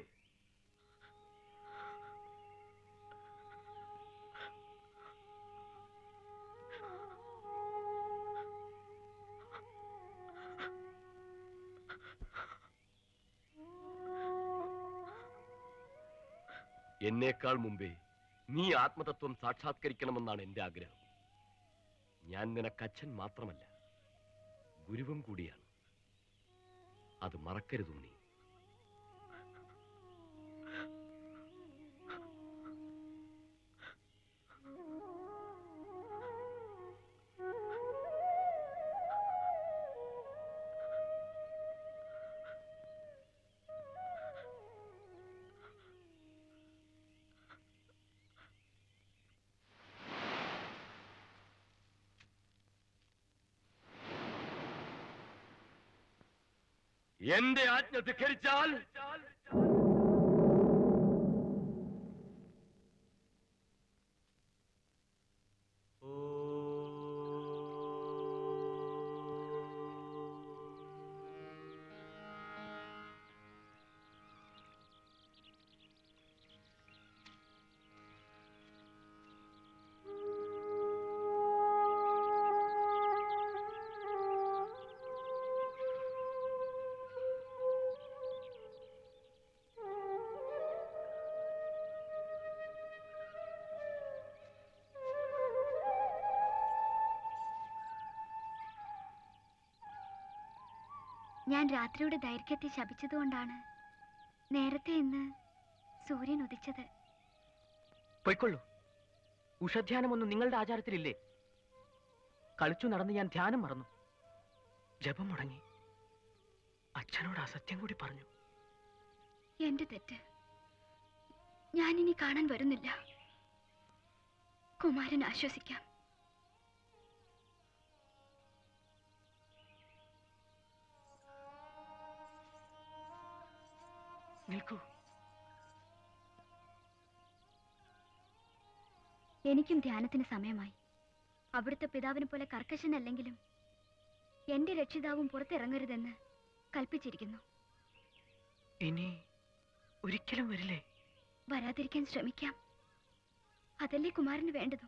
എന്നേക്കാൾ മുമ്പേ നീ ആത്മതത്വം സാക്ഷാത്കരിക്കണമെന്നാണ് എന്റെ ആഗ്രഹം. ഞാൻ നിനക്ക് അച്ഛൻ മാത്രമല്ല, ഗുരുവും കൂടിയാണ്. അത് മറക്കരുത് നീ. എന്റെ ആജ്ഞ ധിക്കരിച്ചാൽ ഞാൻ രാത്രിയുടെ ദൈർഘ്യത്തെ ശപിച്ചതുകൊണ്ടാണ് നേരത്തെ ഇന്ന് സൂര്യൻ ഉദിച്ചത്. പൊയ്ക്കൊള്ളൂ. ഉഷധ്യാനമൊന്നും നിങ്ങളുടെ ആചാരത്തിലില്ലേ? കളിച്ചു നടന്ന് ഞാൻ ധ്യാനം മറന്നു. ജപം മുടങ്ങി. അച്ഛനോട് അസത്യം കൂടി പറഞ്ഞു. എന്റെ തെറ്റ്. ഞാനിനി കാണാൻ വരുന്നില്ല. കുമാരൻ ആശ്വസിക്കാം. നിൽക്കൂ. എനിക്കും ധ്യാനത്തിന് സമയമായി. അവിടുത്തെ പിതാവിനെ പോലെ കർക്കശനല്ലെങ്കിലും എന്റെ രക്ഷിതാവും പുറത്തിറങ്ങരുതെന്ന് കൽപ്പിച്ചിരിക്കുന്നു. ഇനി ഒരിക്കലും വരില്ലേ? വരാതിരിക്കാൻ ശ്രമിക്കാം. അതല്ലേ കുമാരന് വേണ്ടതും.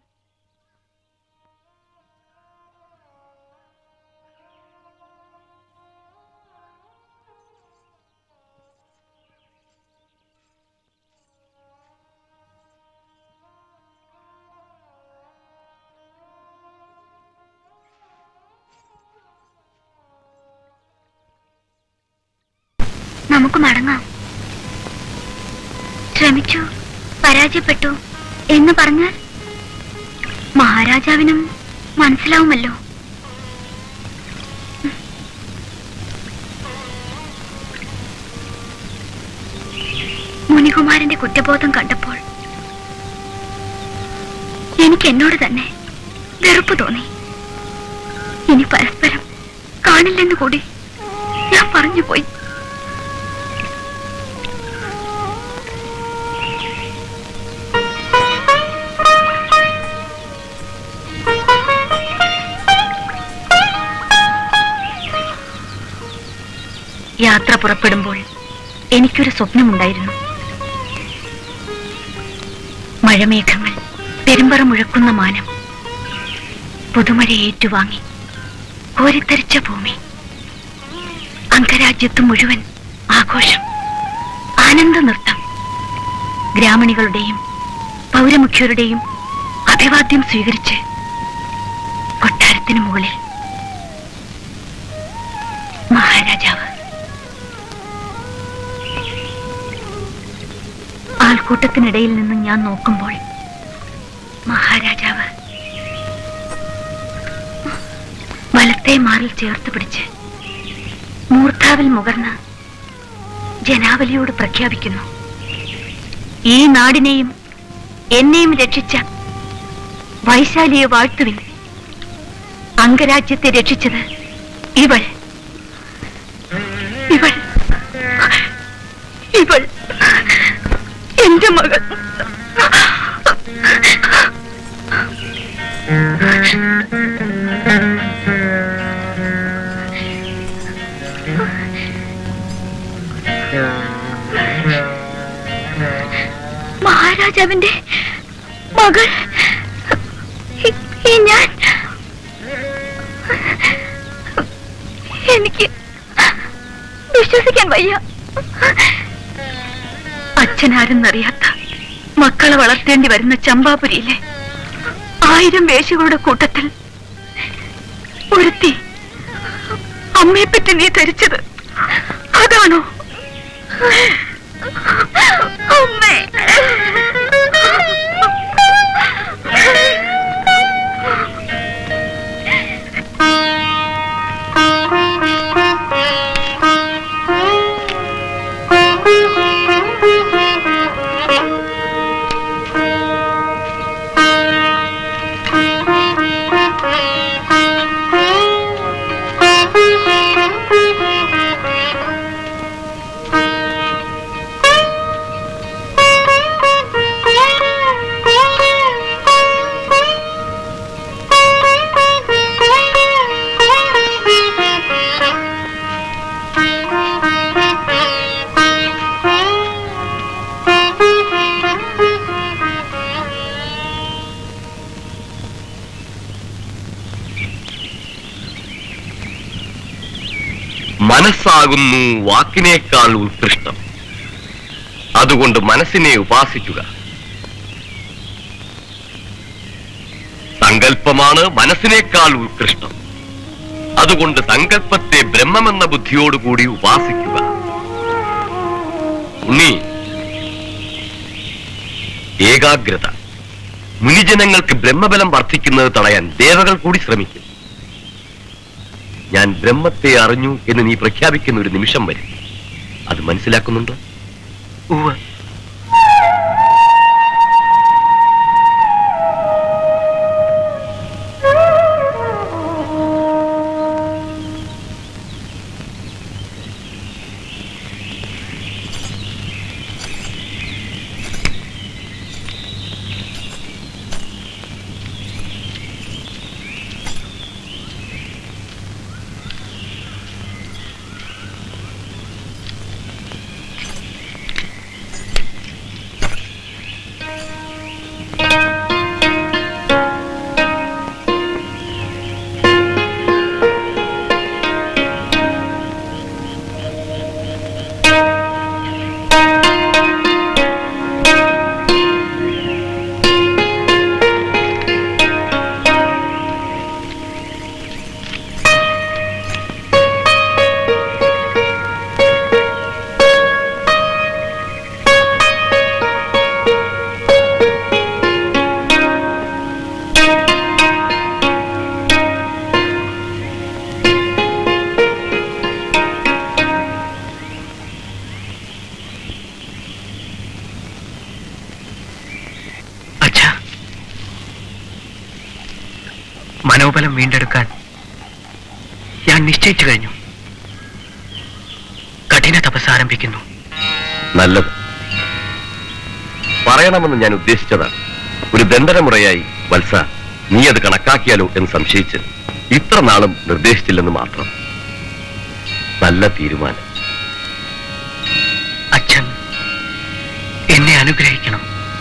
നമുക്ക് മടങ്ങാം. ശ്രമിച്ചു, പരാജയപ്പെട്ടു എന്ന് പറഞ്ഞാൽ മഹാരാജാവിനും മനസ്സിലാവുമല്ലോ. മുനികുമാരന്റെ കുറ്റബോധം കണ്ടപ്പോൾ എനിക്ക് എന്നോട് തന്നെ വെറുപ്പ് തോന്നി. ഇനി പരസ്പരം കാണില്ലെന്ന് കൂടി ഞാൻ പറഞ്ഞുപോയി. യാത്ര പുറപ്പെടുമ്പോൾ എനിക്കൊരു സ്വപ്നമുണ്ടായിരുന്നു. മഴമേഘങ്ങൾ, പെരുമ്പറ മുഴക്കുന്ന മാനം, പുതുമഴ ഏറ്റുവാങ്ങി കോരിത്തരിച്ച ഭൂമി, അംഗരാജ്യത്ത് മുഴുവൻ ആഘോഷം, ആനന്ദ നൃത്തം, ഗ്രാമണികളുടെയും പൗരമുഖ്യരുടെയും അഭിവാദ്യം സ്വീകരിച്ച് കൊട്ടാരത്തിന് മുകളിൽ മഹാരാജാവ്. ആൾക്കൂട്ടത്തിനിടയിൽ നിന്ന് ഞാൻ നോക്കുമ്പോൾ മഹാരാജാവ് വലത്തെ മാറിൽ ചേർത്ത് പിടിച്ച് മൂർധാവിൽ മുകർന്ന് ജനാവലിയോട് പ്രഖ്യാപിക്കുന്നു, ഈ നാടിനെയും എന്നെയും രക്ഷിച്ച വൈശാലിയെ വാഴ്ത്തുവിൻ. അംഗരാജ്യത്തെ രക്ഷിച്ചത് ഇവൾ, ഇവൾ, ഇവൾ എന്റെ മകൾ. മഹാരാജാവിന്റെ മകൾ ഞാൻ. എനിക്ക് വിശ്വസിക്കാൻ വയ്യ. അച്ഛനാരെന്നറിയാത്ത മക്കളെ വളർത്തേണ്ടി വരുന്ന ചമ്പാപുരിയിലെ 1000 വേശികളുടെ കൂട്ടത്തിൽ ഒരുത്തി അമ്മയെപ്പറ്റി നീ ധരിച്ചത് അതാണോ? അമ്മേ, മനസ്സാകുന്നു വാക്കിനേക്കാൾ ഉത്കൃഷ്ടം. അതുകൊണ്ട് മനസ്സിനെ ഉപാസിക്കുക. സങ്കല്പമാണ് മനസ്സിനേക്കാൾ ഉത്കൃഷ്ടം. അതുകൊണ്ട് സങ്കല്പത്തെ ബ്രഹ്മമെന്ന ബുദ്ധിയോടുകൂടി ഉപാസിക്കുക. ഉണ്ണി, ഏകാഗ്രത. മുനിജനങ്ങൾക്ക് ബ്രഹ്മബലം വർദ്ധിക്കുന്നത് തടയാൻ ദേവകൾ കൂടി ശ്രമിക്കും. ഞാൻ ബ്രഹ്മത്തെ അറിഞ്ഞു എന്ന് നീ പ്രഖ്യാപിക്കുന്ന ഒരു നിമിഷം വരും. അത് മനസ്സിലാക്കുന്നുണ്ടോ? മനോബലം വീണ്ടെടുക്കാൻ ഞാൻ നിശ്ചയിച്ചു കഴിഞ്ഞു. കഠിന തപസ് ആരംഭിക്കുന്നു. നല്ലത്. പറയണമെന്ന് ഞാൻ ഉദ്ദേശിച്ചതാണ്. ഒരു ദണ്ഡനമുറയായി വത്സ, നീ അത് കണക്കാക്കിയാലോ എന്ന് സംശയിച്ച് ഇത്ര നാളും നിർദ്ദേശിച്ചില്ലെന്ന് മാത്രം. നല്ല തീരുമാനം. അനുഗ്രഹിക്കണം.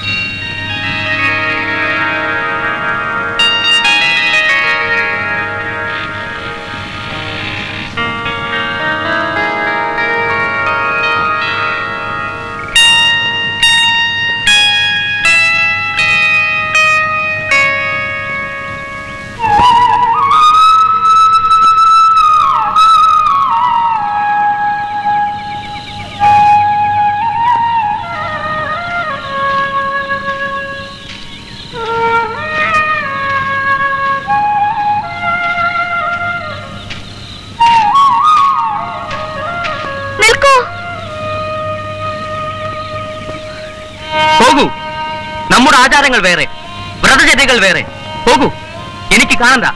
പോകൂ. നമ്മുടെ ആചാരങ്ങൾ വേറെ, വ്രതചര്യകൾ വേറെ. പോകൂ, എനിക്ക് കാണണ്ട.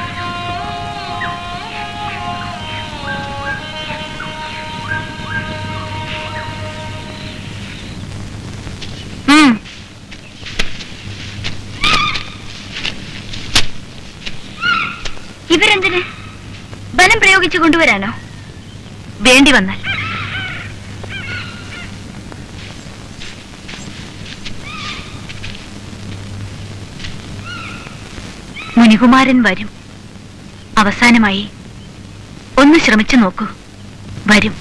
ഇവരെന്തിന് ബലം പ്രയോഗിച്ചു കൊണ്ടുവരാനോ? വേണ്ടി വന്നാൽ. മുനികുമാരൻ വരും. അവസാനമായി ഒന്ന് ശ്രമിച്ചു നോക്കൂ. വരും.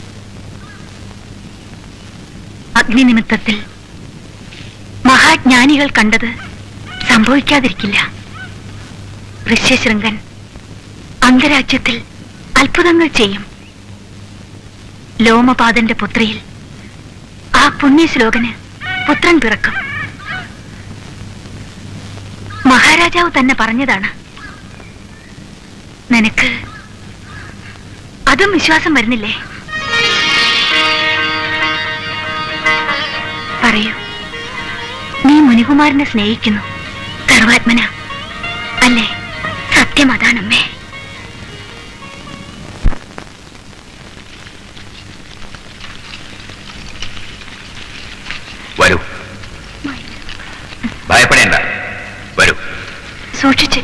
അഗ്നി നിമിത്തത്തിൽ മഹാജ്ഞാനികൾ കണ്ടത് സംഭവിക്കാതിരിക്കില്ല. ഋഷ്യശൃംഗൻ അംഗരാജ്യത്തിൽ അത്ഭുതങ്ങൾ ചെയ്യും. ലോമപാദന്റെ പുത്രിയിൽ ആ പുണ്യശ്ലോകന് പുത്രൻ പിറക്കും. മഹാരാജാവ് തന്നെ പറഞ്ഞതാണ്. നിനക്ക് അതും വിശ്വാസം വരുന്നില്ലേ? പറയൂ, നീ മുനികുമാരനെ സ്നേഹിക്കുന്നു സർവാത്മന അല്ലേ? സത്യം അതാണമ്മേ. വരൂ, ഭയപ്പെടേണ്ട, വരൂ. സൂക്ഷിച്ച്.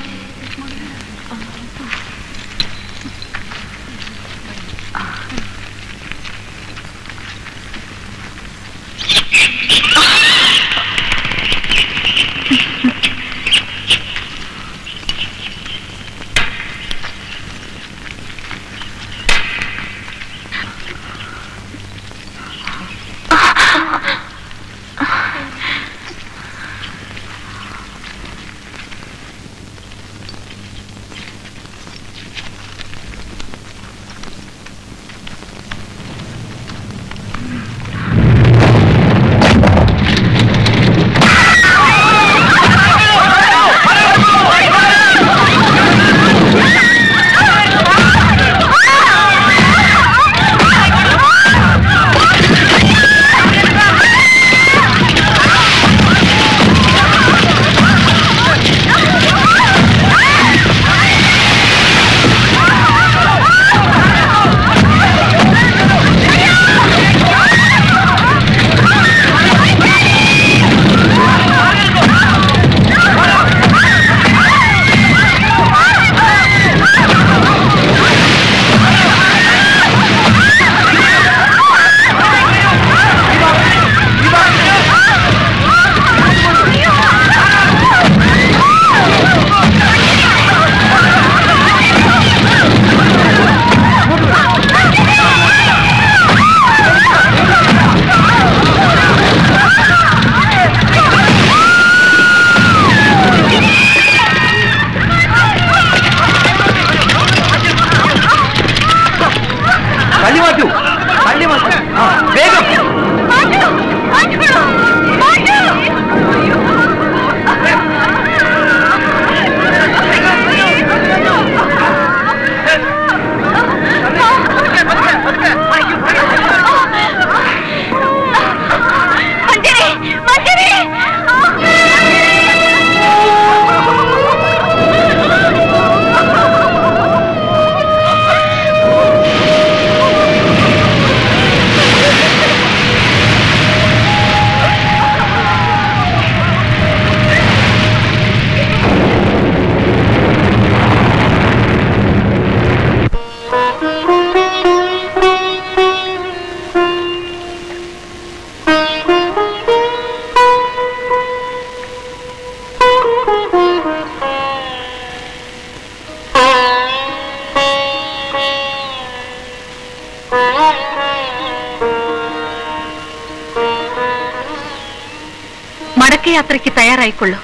മടക്കയാത്രയ്ക്ക് തയ്യാറായിക്കൊള്ളൂ.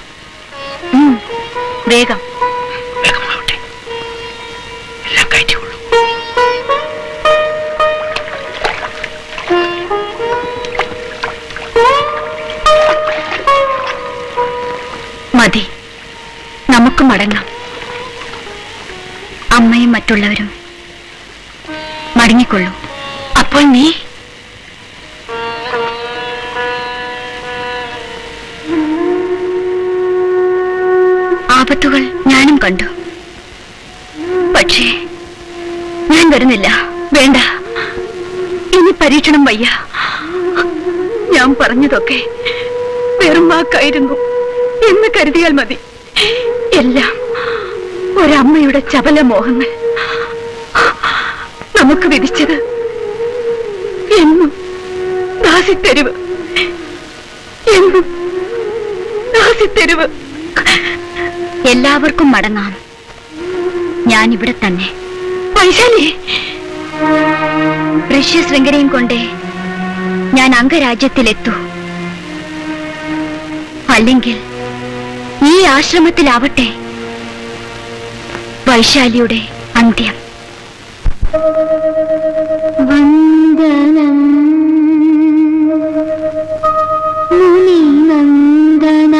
വേഗം വേഗമാവട്ടെ, എല്ലാം കയറ്റിക്കൊള്ളൂ. മതി, നമുക്ക് മടങ്ങാം. അമ്മയും മറ്റുള്ളവരും മടങ്ങിക്കൊള്ളൂ. അപ്പോൾ നീ ആപത്തുകൾ ഞാനും കണ്ടു. പക്ഷേ ഞാൻ വരുന്നില്ല. വേണ്ട, ഇനി പരീക്ഷണം വയ്യ. ഞാൻ പറഞ്ഞതൊക്കെ വെറും വാക്കായിരുന്നു എന്ന് കരുതിയാൽ മതി. എല്ലാം ഒരമ്മയുടെ ചപല മോഹങ്ങൾ. നമുക്ക് വിധിച്ചത് എന്നും ദാസിത്തെരുവ്, എന്നും ദാസിത്തെരുവ്. എല്ലാവർക്കും മടങ്ങാം. ഞാനിവിടെ തന്നെ. വൈശാലി, ഋഷ്യശൃംഖലയും കൊണ്ടേ ഞാൻ അംഗരാജ്യത്തിലെത്തൂ. അല്ലെങ്കിൽ ഈ ആശ്രമത്തിലാവട്ടെ വൈശാലിയുടെ അന്ത്യം. വന്ദനം മുനിനന്ദന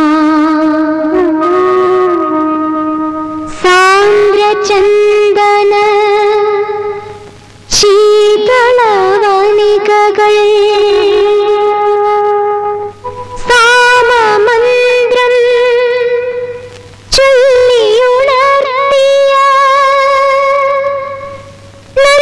സാന്ദ്രചന്ദന ശീതളവനികകൾ സാമമന്ത്രം ചൊല്ലിയുണർത്തിയ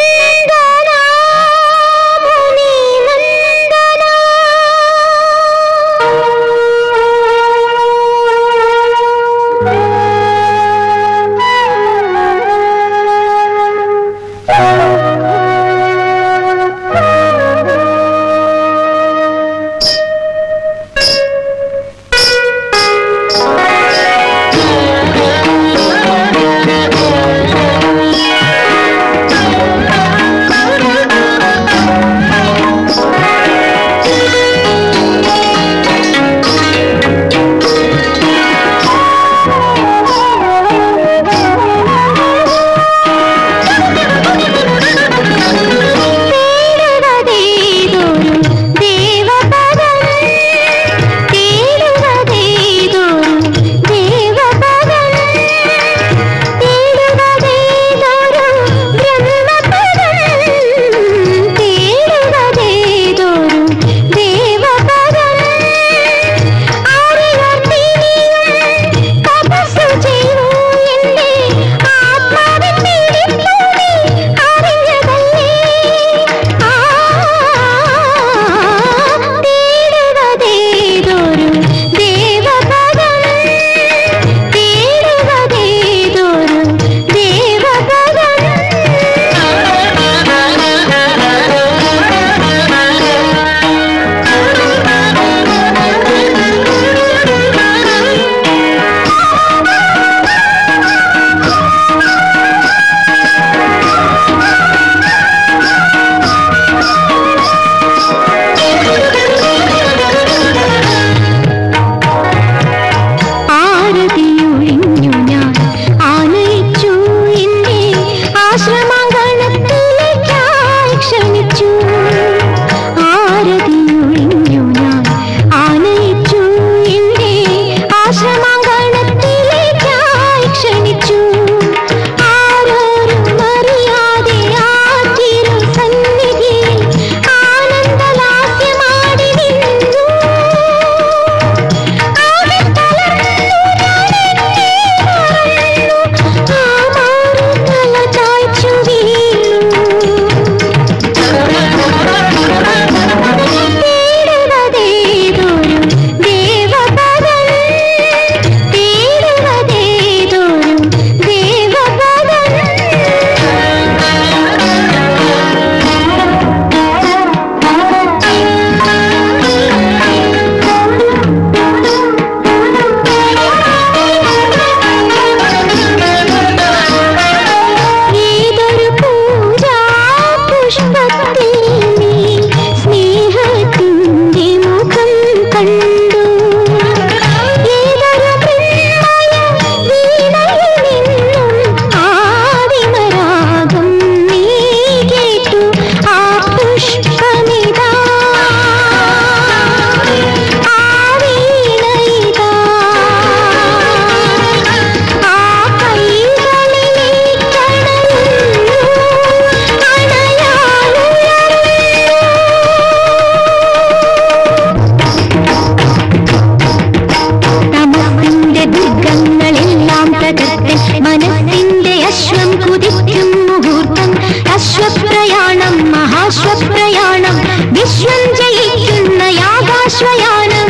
വിശ്വം ജയിക്കുന്ന യാഗാശ്വയാനം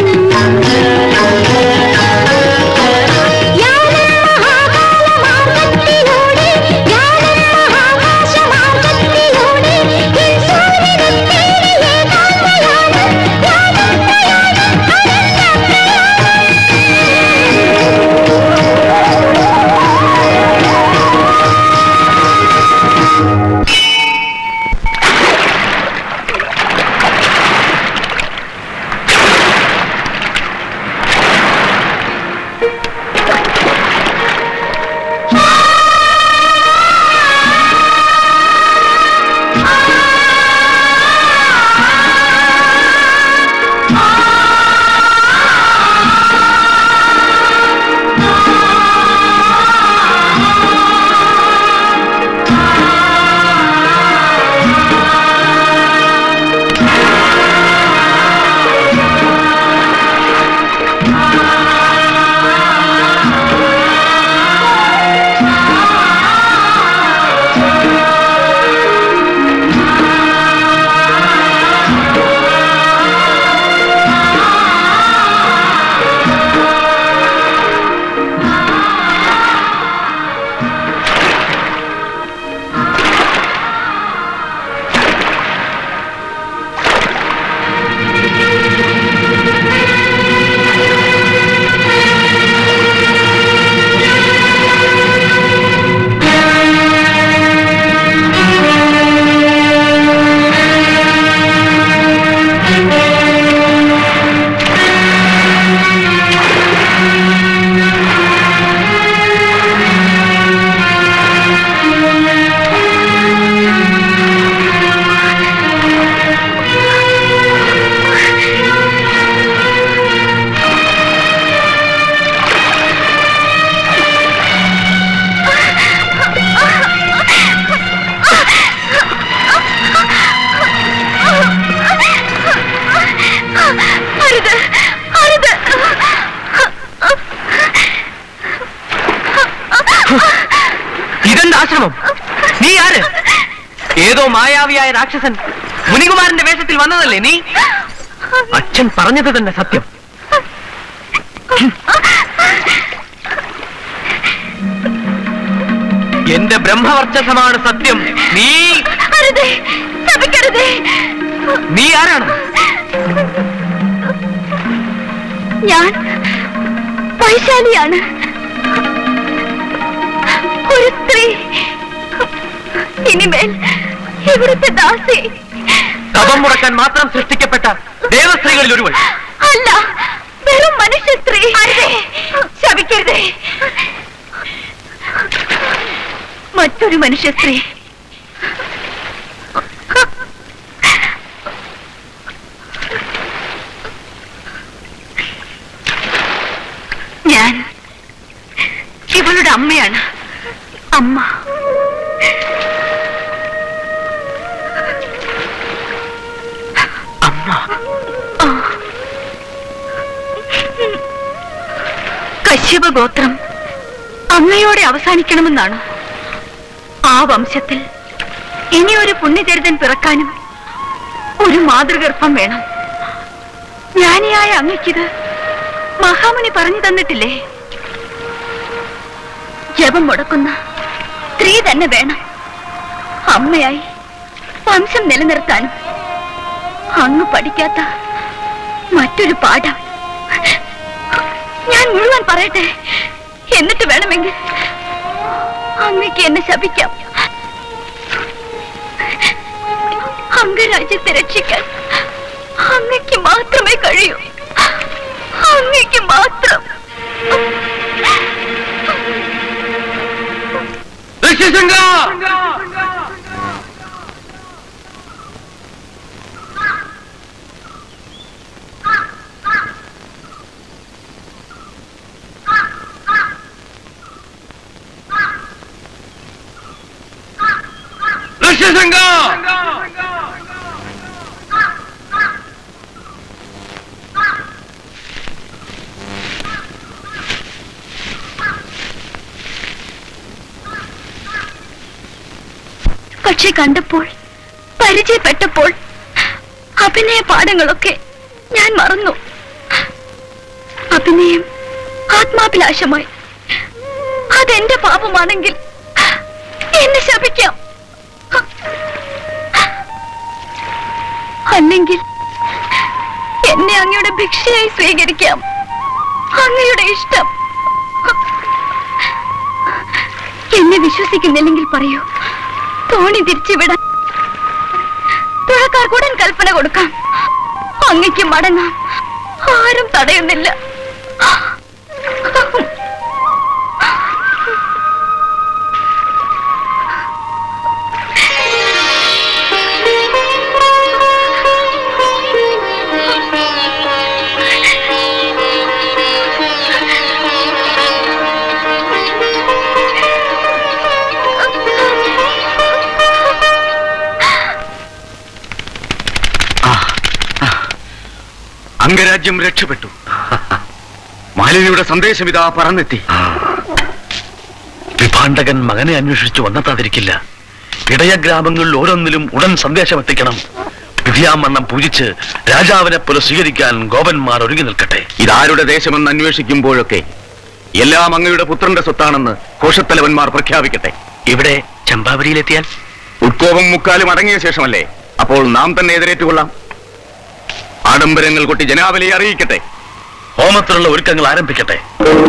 നീ ആര്? ഏതോ മായാവിയായ രാക്ഷസൻ മുനികുമാരന്റെ വേഷത്തിൽ വന്നതല്ലേ നീ? അച്ഛൻ പറഞ്ഞത് തന്നെ സത്യം. എന്റെ ബ്രഹ്മവർച്ചസമാണ് സത്യം. നീ ആരാണ്? ഞാൻ വൈശാലിയാണ്, ഒരു സ്ത്രീ. ഇനിമേൽ ഇവിടുത്തെ ദാസി. തപം മുടക്കാൻ മാത്രം സൃഷ്ടിക്കപ്പെട്ട ദേവസ്ത്രീകളിൽ ഒരുവൾ അല്ല, വെറും മനുഷ്യ സ്ത്രീ. ശപിക്കരുതേ. മറ്റൊരു മനുഷ്യ സ്ത്രീ. ഞാൻ ഇവളുടെ അമ്മയാണ്. അമ്മ കശ്യപ ഗോത്രം അങ്ങയോടെ അവസാനിക്കണമെന്നാണ്. ആ വംശത്തിൽ ഇനിയൊരു പുണ്യചരിതൻ പിറക്കാനും ഒരു മാതൃഗർഭം വേണം. ജ്ഞാനിയായ അങ്ങയ്ക്കിത് മഹാമുനി പറഞ്ഞു തന്നിട്ടില്ലേ? ജപം മുടക്കുന്ന സ്ത്രീ തന്നെ വേണം അമ്മയായി വംശം നിലനിർത്താനും. അങ്ങ് പഠിക്കാത്ത മറ്റൊരു പാഠം ഞാൻ മുഴുവൻ പറയട്ടെ. എന്നിട്ട് വേണമെങ്കിൽ അങ്ങക്ക് എന്നെ ശപിക്കാം. അംഗരാജ്യത്തെ രക്ഷിക്കാൻ അങ്ങക്ക് മാത്രമേ കഴിയൂ. അങ്ങക്ക് മാത്രം. പക്ഷെ കണ്ടപ്പോൾ, പരിചയപ്പെട്ടപ്പോൾ അഭിനയ പാഠങ്ങളൊക്കെ ഞാൻ മറന്നു. അഭിനയം ആത്മാഭിലാഷമായി. അതെന്റെ പാപമാണെങ്കിൽ എന്നെ ശപിക്കാം. അല്ലെങ്കിൽ എന്നെ അങ്ങയുടെ ഭിക്ഷയായി സ്വീകരിക്കാം. അങ്ങയുടെ ഇഷ്ടം. എന്നെ വിശ്വസിക്കുന്നില്ലെങ്കിൽ പറയൂ. തോണി തിരിച്ചുവിടാൻ തുഴക്കാർക്കൂടൻ കൽപ്പന കൊടുക്കാം. അങ്ങയ്ക്ക് മടങ്ങാം. ആരും തടയുന്നില്ല. അംഗരാജ്യം രക്ഷപ്പെട്ടു. മാലിനിയുടെ സന്ദേശം ഇതാ പറന്നെത്തി. വിഭാണ്ഡകൻ മകനെ അന്വേഷിച്ചു വന്നെത്താതിരിക്കില്ല. ഇടയ ഗ്രാമങ്ങളിൽ ഓരോന്നിലും ഉടൻ സന്ദേശം എത്തിക്കണം. വിധിയാമണ്ണം പൂജിച്ച് രാജാവിനെ പോലെ സ്വീകരിക്കാൻ ഗോപന്മാർ ഒരുങ്ങി നിൽക്കട്ടെ. ഇതാരുടെ ദേശമെന്ന് അന്വേഷിക്കുമ്പോഴൊക്കെ എല്ലാം അങ്ങയുടെ പുത്രന്റെ സ്വത്താണെന്ന് കോശത്തലവന്മാർ പ്രഖ്യാപിക്കട്ടെ. ഇവിടെ ചമ്പാവരിയിലെത്തിയാൽ ഉത്കോപം മുക്കാലും അടങ്ങിയ ശേഷമല്ലേ അപ്പോൾ നാം തന്നെ എതിരേറ്റുകൊള്ളാം. ആഡംബരങ്ങൾ കൊട്ടി ജനാവലിയെ അറിയിക്കട്ടെ. ഹോമത്തിലുള്ള ഒരുക്കങ്ങൾ ആരംഭിക്കട്ടെ.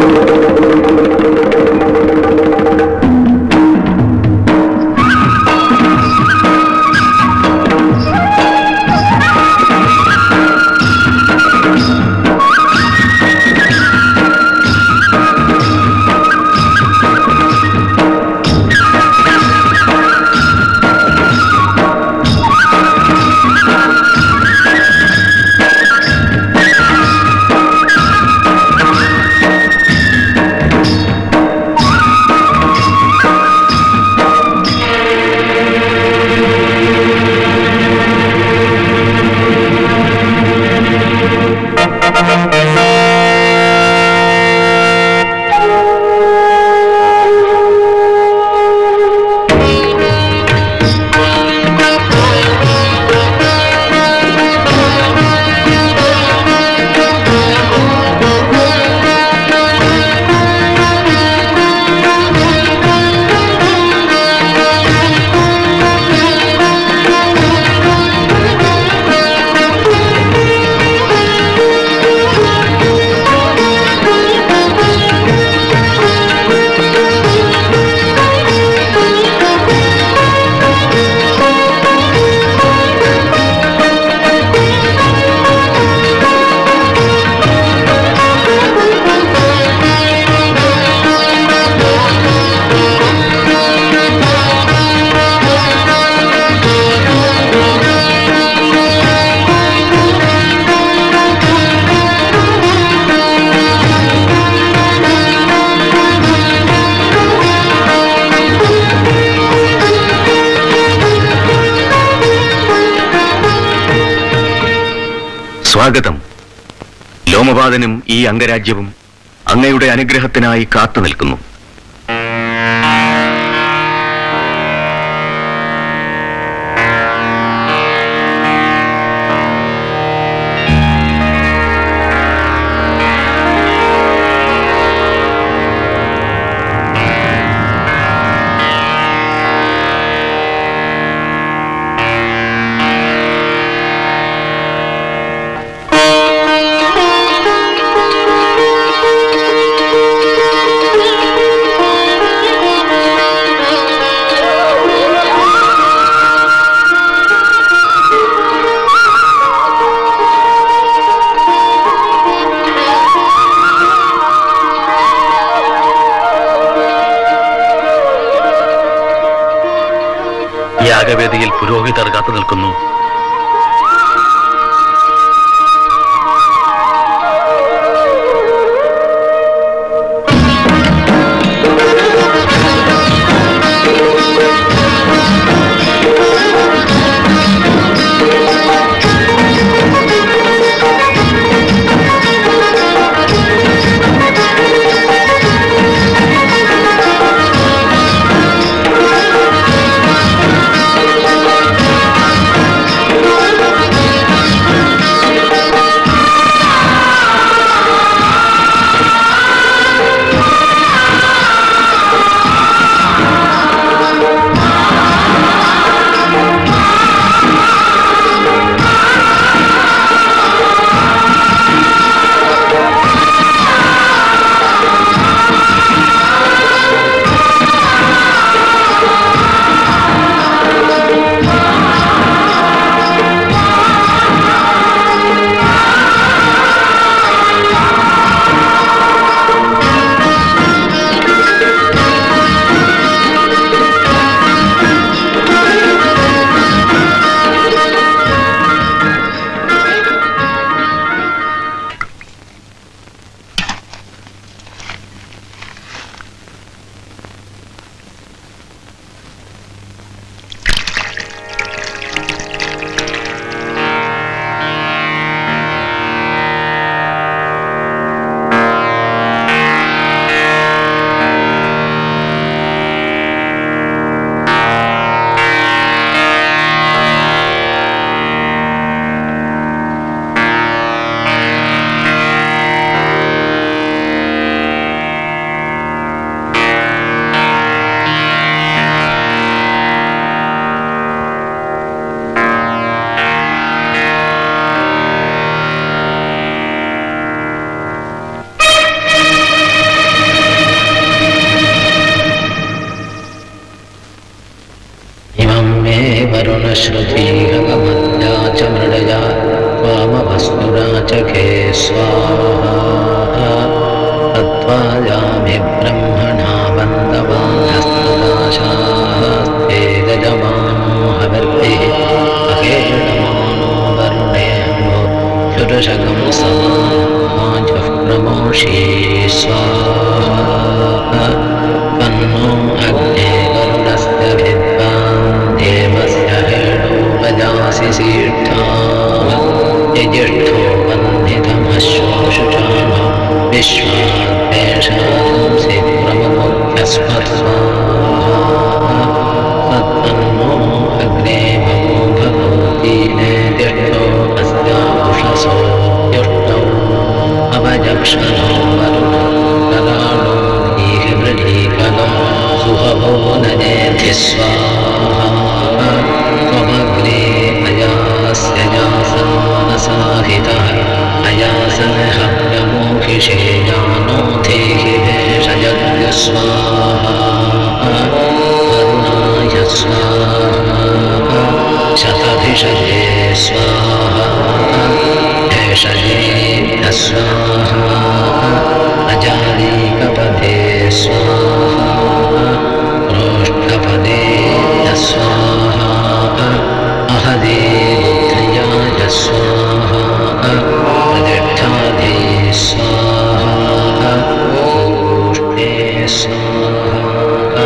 സ്വാഗതം. ലോമപാതനും ഈ അംഗരാജ്യവും അങ്ങയുടെ അനുഗ്രഹത്തിനായി കാത്തു നിൽക്കുന്നു. യാഗവേദിയിൽ പുരോഹിതർ കാത്തു നിൽക്കുന്നു. श्रुतिगमद्या च मृडया वामवस्तुरा च खे स्वाहा तत्त्वायामि ब्रह्मणा वन्दवान्हस्तदाशास्ते गजमानो हवर्तिः अकेडमानो वरुणेन्दो चुरशकं समाजः प्रमोषी स्वाहा तन्नो अग्ने वरुणस्य विद्वान् देवस्य हेडोपजासि सीष्ठाः यजिष्ठो वन्दितमश्वशुचानो विश्वाद्वेषांसि प्रमुख्यस्मत्स्वाहा तन्नो अग्ने भवो भवति नेदिष्ठो अस्यामुषसो युष्टौ अवजक्षणो वरुणो कराणो नीहिवृणीकलो सुहवो नजेति स्वाहा त्वमग्ने अयास्य यासन्नसाहितः अयासनः प्रमोहिषे यानो धेहि भेषजग्य स्वाहा वरुणाय स्वाहा शतभिषजे स्वाहा भेषजेभ्यः स्वाहा अजालीकपदे स्वाहा रोष्ठपदेभ्यः स्वाहा अहदे बुद्ध्याय स्वाहा प्रतिष्ठादे स्वाहा गोष्ठे स्वाहा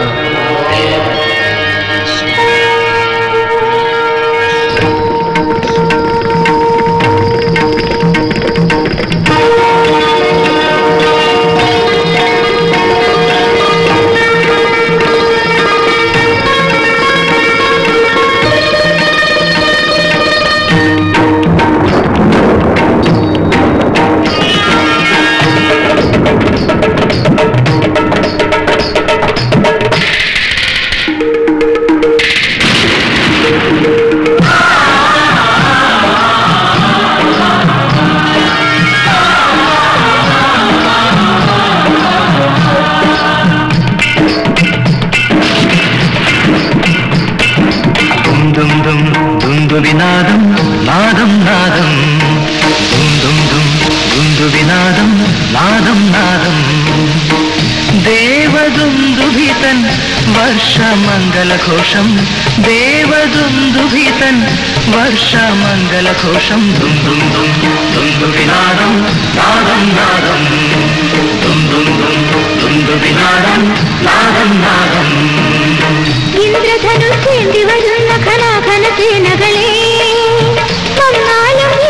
वर्षमङ्गलघोषं देवदुन्दुभितन् वर्षमङ्गलघोषं दुं दुं दुं दुन्दुभिनादं नादं नादं दुं दुं दुं दुन्दुभिनादं नादं नादम् ഇന്ദ്രധനുസ്സേന്തി വരുന്ന ഘനാഘനസേനകളെ വന്നാലും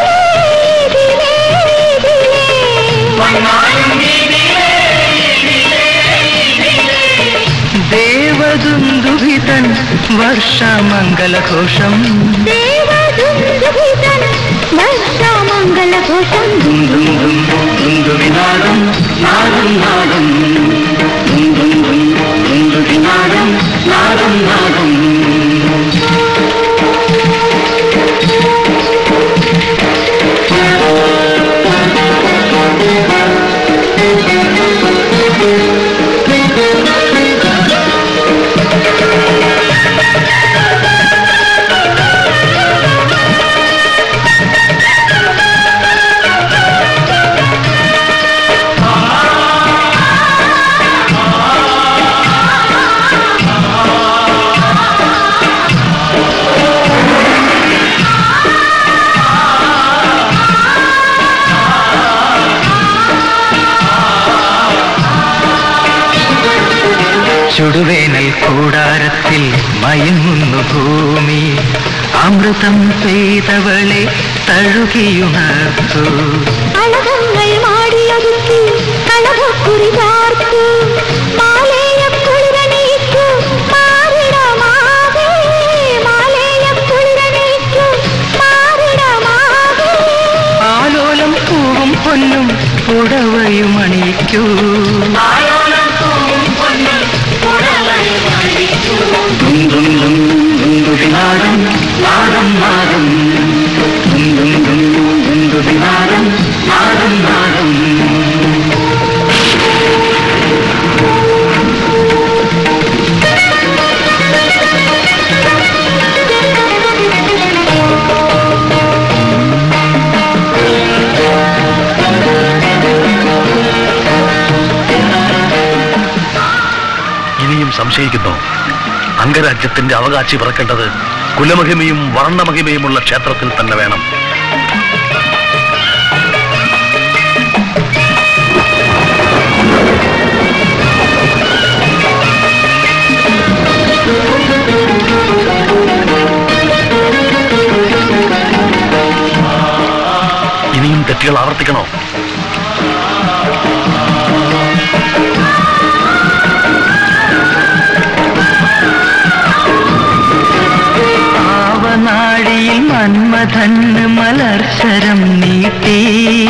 देवदुन्दुभितन् वर्षमङ्गलघोषं देवदुन्दुभितन् वर्षमङ्गलघोषं दुं दुं दुं दुन्दुभिनादं नादं नादं दुं दुं दुं दुन्दुभिनादं नादं नादम् ചുടുവേനൽ കൂടാരത്തിൽ മയങ്ങുന്നു ഭൂമി അമൃതം പെയ്തവളെ തഴുകിയുണർത്തു അളകങ്ങൾ മാടിയൊതുക്കി കളഭക്കുറി ചാർത്തു മാലേയക്കുളിരണിയിച്ചു മാറിടമാകെ മാലേയക്കുളിരണിയിച്ചു മാറിടമാകെ ആലോലം പൂവും പൊന്നും പുടവയും അണിയിക്കൂ നാദം നാദം നാദം നാദം നാദം നാദം സംശയിക്കുന്നു. അംഗരാജ്യത്തിന്റെ അവകാശി പിറക്കേണ്ടത് കുലമഹിമയും വർണ്ണമഹിമയുമുള്ള ക്ഷേത്രത്തിൽ തന്നെ വേണം. ഇനിയും തെറ്റുകൾ ആവർത്തിക്കണോ? ആവനാഴിയിൽ മന്മഥന് മലർശരം നീട്ടി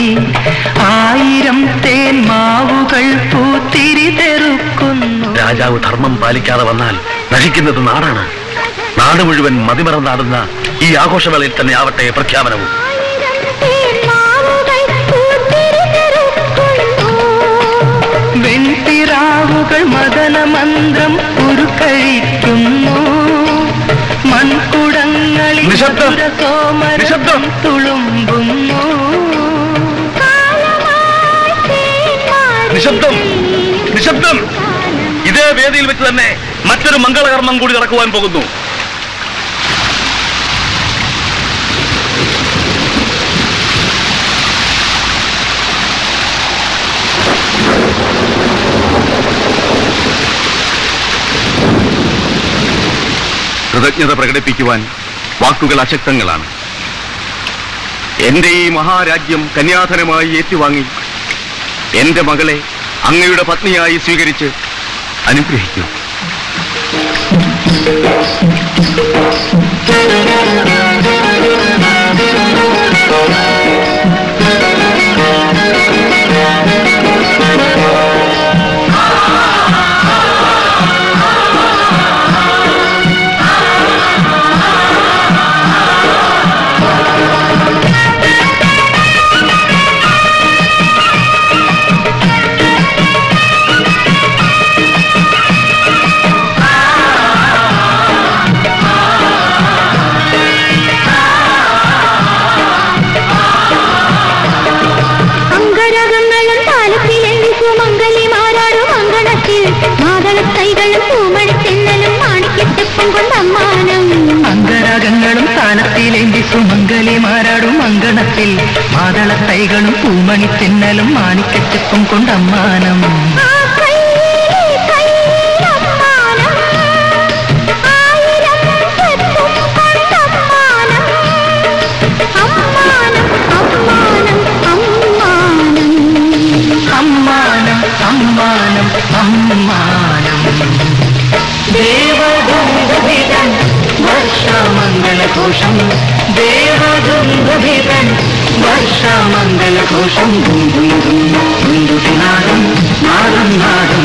1000 തേന്മാവുകൾ പൂത്തിരി തെറുക്കുന്നു. രാജാവ് ധർമ്മം പാലിക്കാതെ വന്നാൽ നശിക്കുന്നത് നാടാണ്. നാട് മുഴുവൻ മതിമറന്നാടുന്ന ഈ ആഘോഷവേളയിൽ തന്നെ ആവട്ടെ പ്രഖ്യാപനവും. വെൺപിറാവുകൾ മദനമന്ത്രം ഉരുക്കഴിക്കുന്നു. മൺകുടങ്ങളിൽ സോമരം തുളുമ്പുന്നു. നിശബ്ദം, നിശബ്ദം. ഇതേ വേദിയിൽ വെച്ച് തന്നെ മറ്റൊരു മംഗളകർമ്മം കൂടി നടക്കുവാൻ പോകുന്നു. കൃതജ്ഞത പ്രകടിപ്പിക്കുവാൻ വാക്കുകൾ അശക്തങ്ങളാണ്. എന്റെ ഈ മഹാരാജ്യം കന്യാധനമായി ഏറ്റുവാങ്ങി എന്റെ മകളെ അങ്ങയുടെ പത്നിയായി സ്വീകരിച്ച് അനുഗ്രഹിക്കൂ. അന്തരാഗങ്ങളും താനത്തിലേന്തി സുമംഗലി മാറാടും അങ്കണത്തിൽ മാതളത്തൈകളും പൂമണി തെന്നലും മാണിക്കച്ചപ്പും കൊണ്ടമ്മാനം. അമ്മാനം അമ്മാനം അമ്മാനം. ദേവദുന്ദുഭിതൻ വർഷമംഗളഘോഷം. ദേവദുന്ദുഭിതൻ വർഷമംഗളഘോഷം. ദുന്ദുഭിനാദം നാദം നാദം.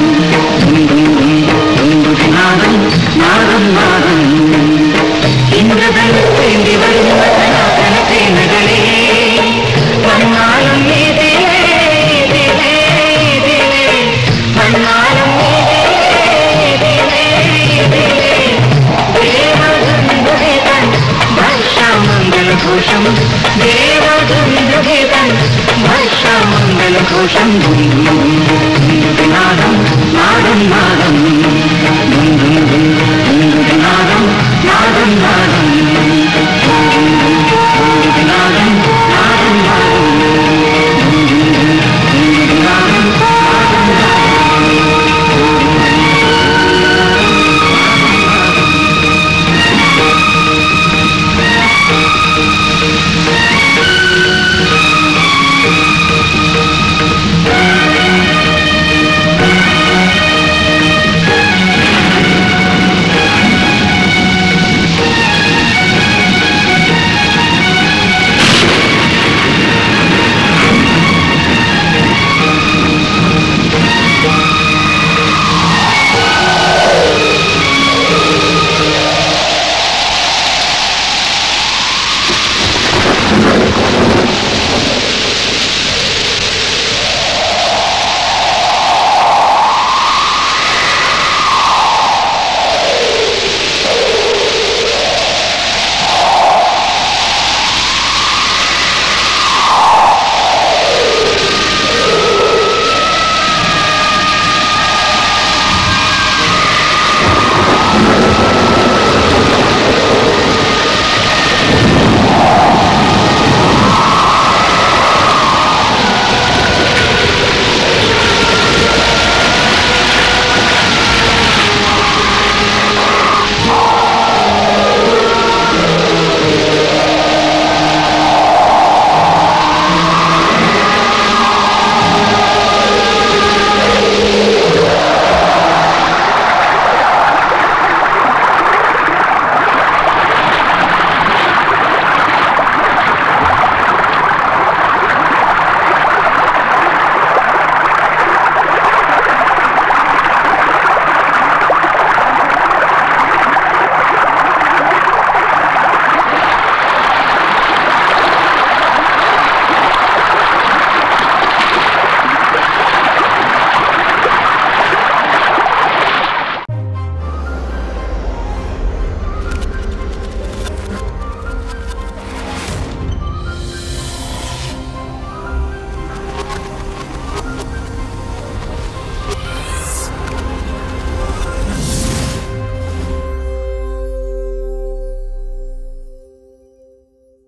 ദുന്ദുഭിനാദം നാദം നാദം. ഇന്ദ്രധനുത്തേന്തി വരുന്ന സനാതന സേനകളെ വന്നാലും ഇതിലേ ഇതിലേ ഇതിലേ വന്നാലും വർഷമംഗളഘോഷം. ദേവദുന്ദുഭിതൻ വർഷമംഗളഘോഷം. ദുന്ദുഭിനാദം നാദം നാദം. ദുന്ദുഭിനാദം നാദം നാദം.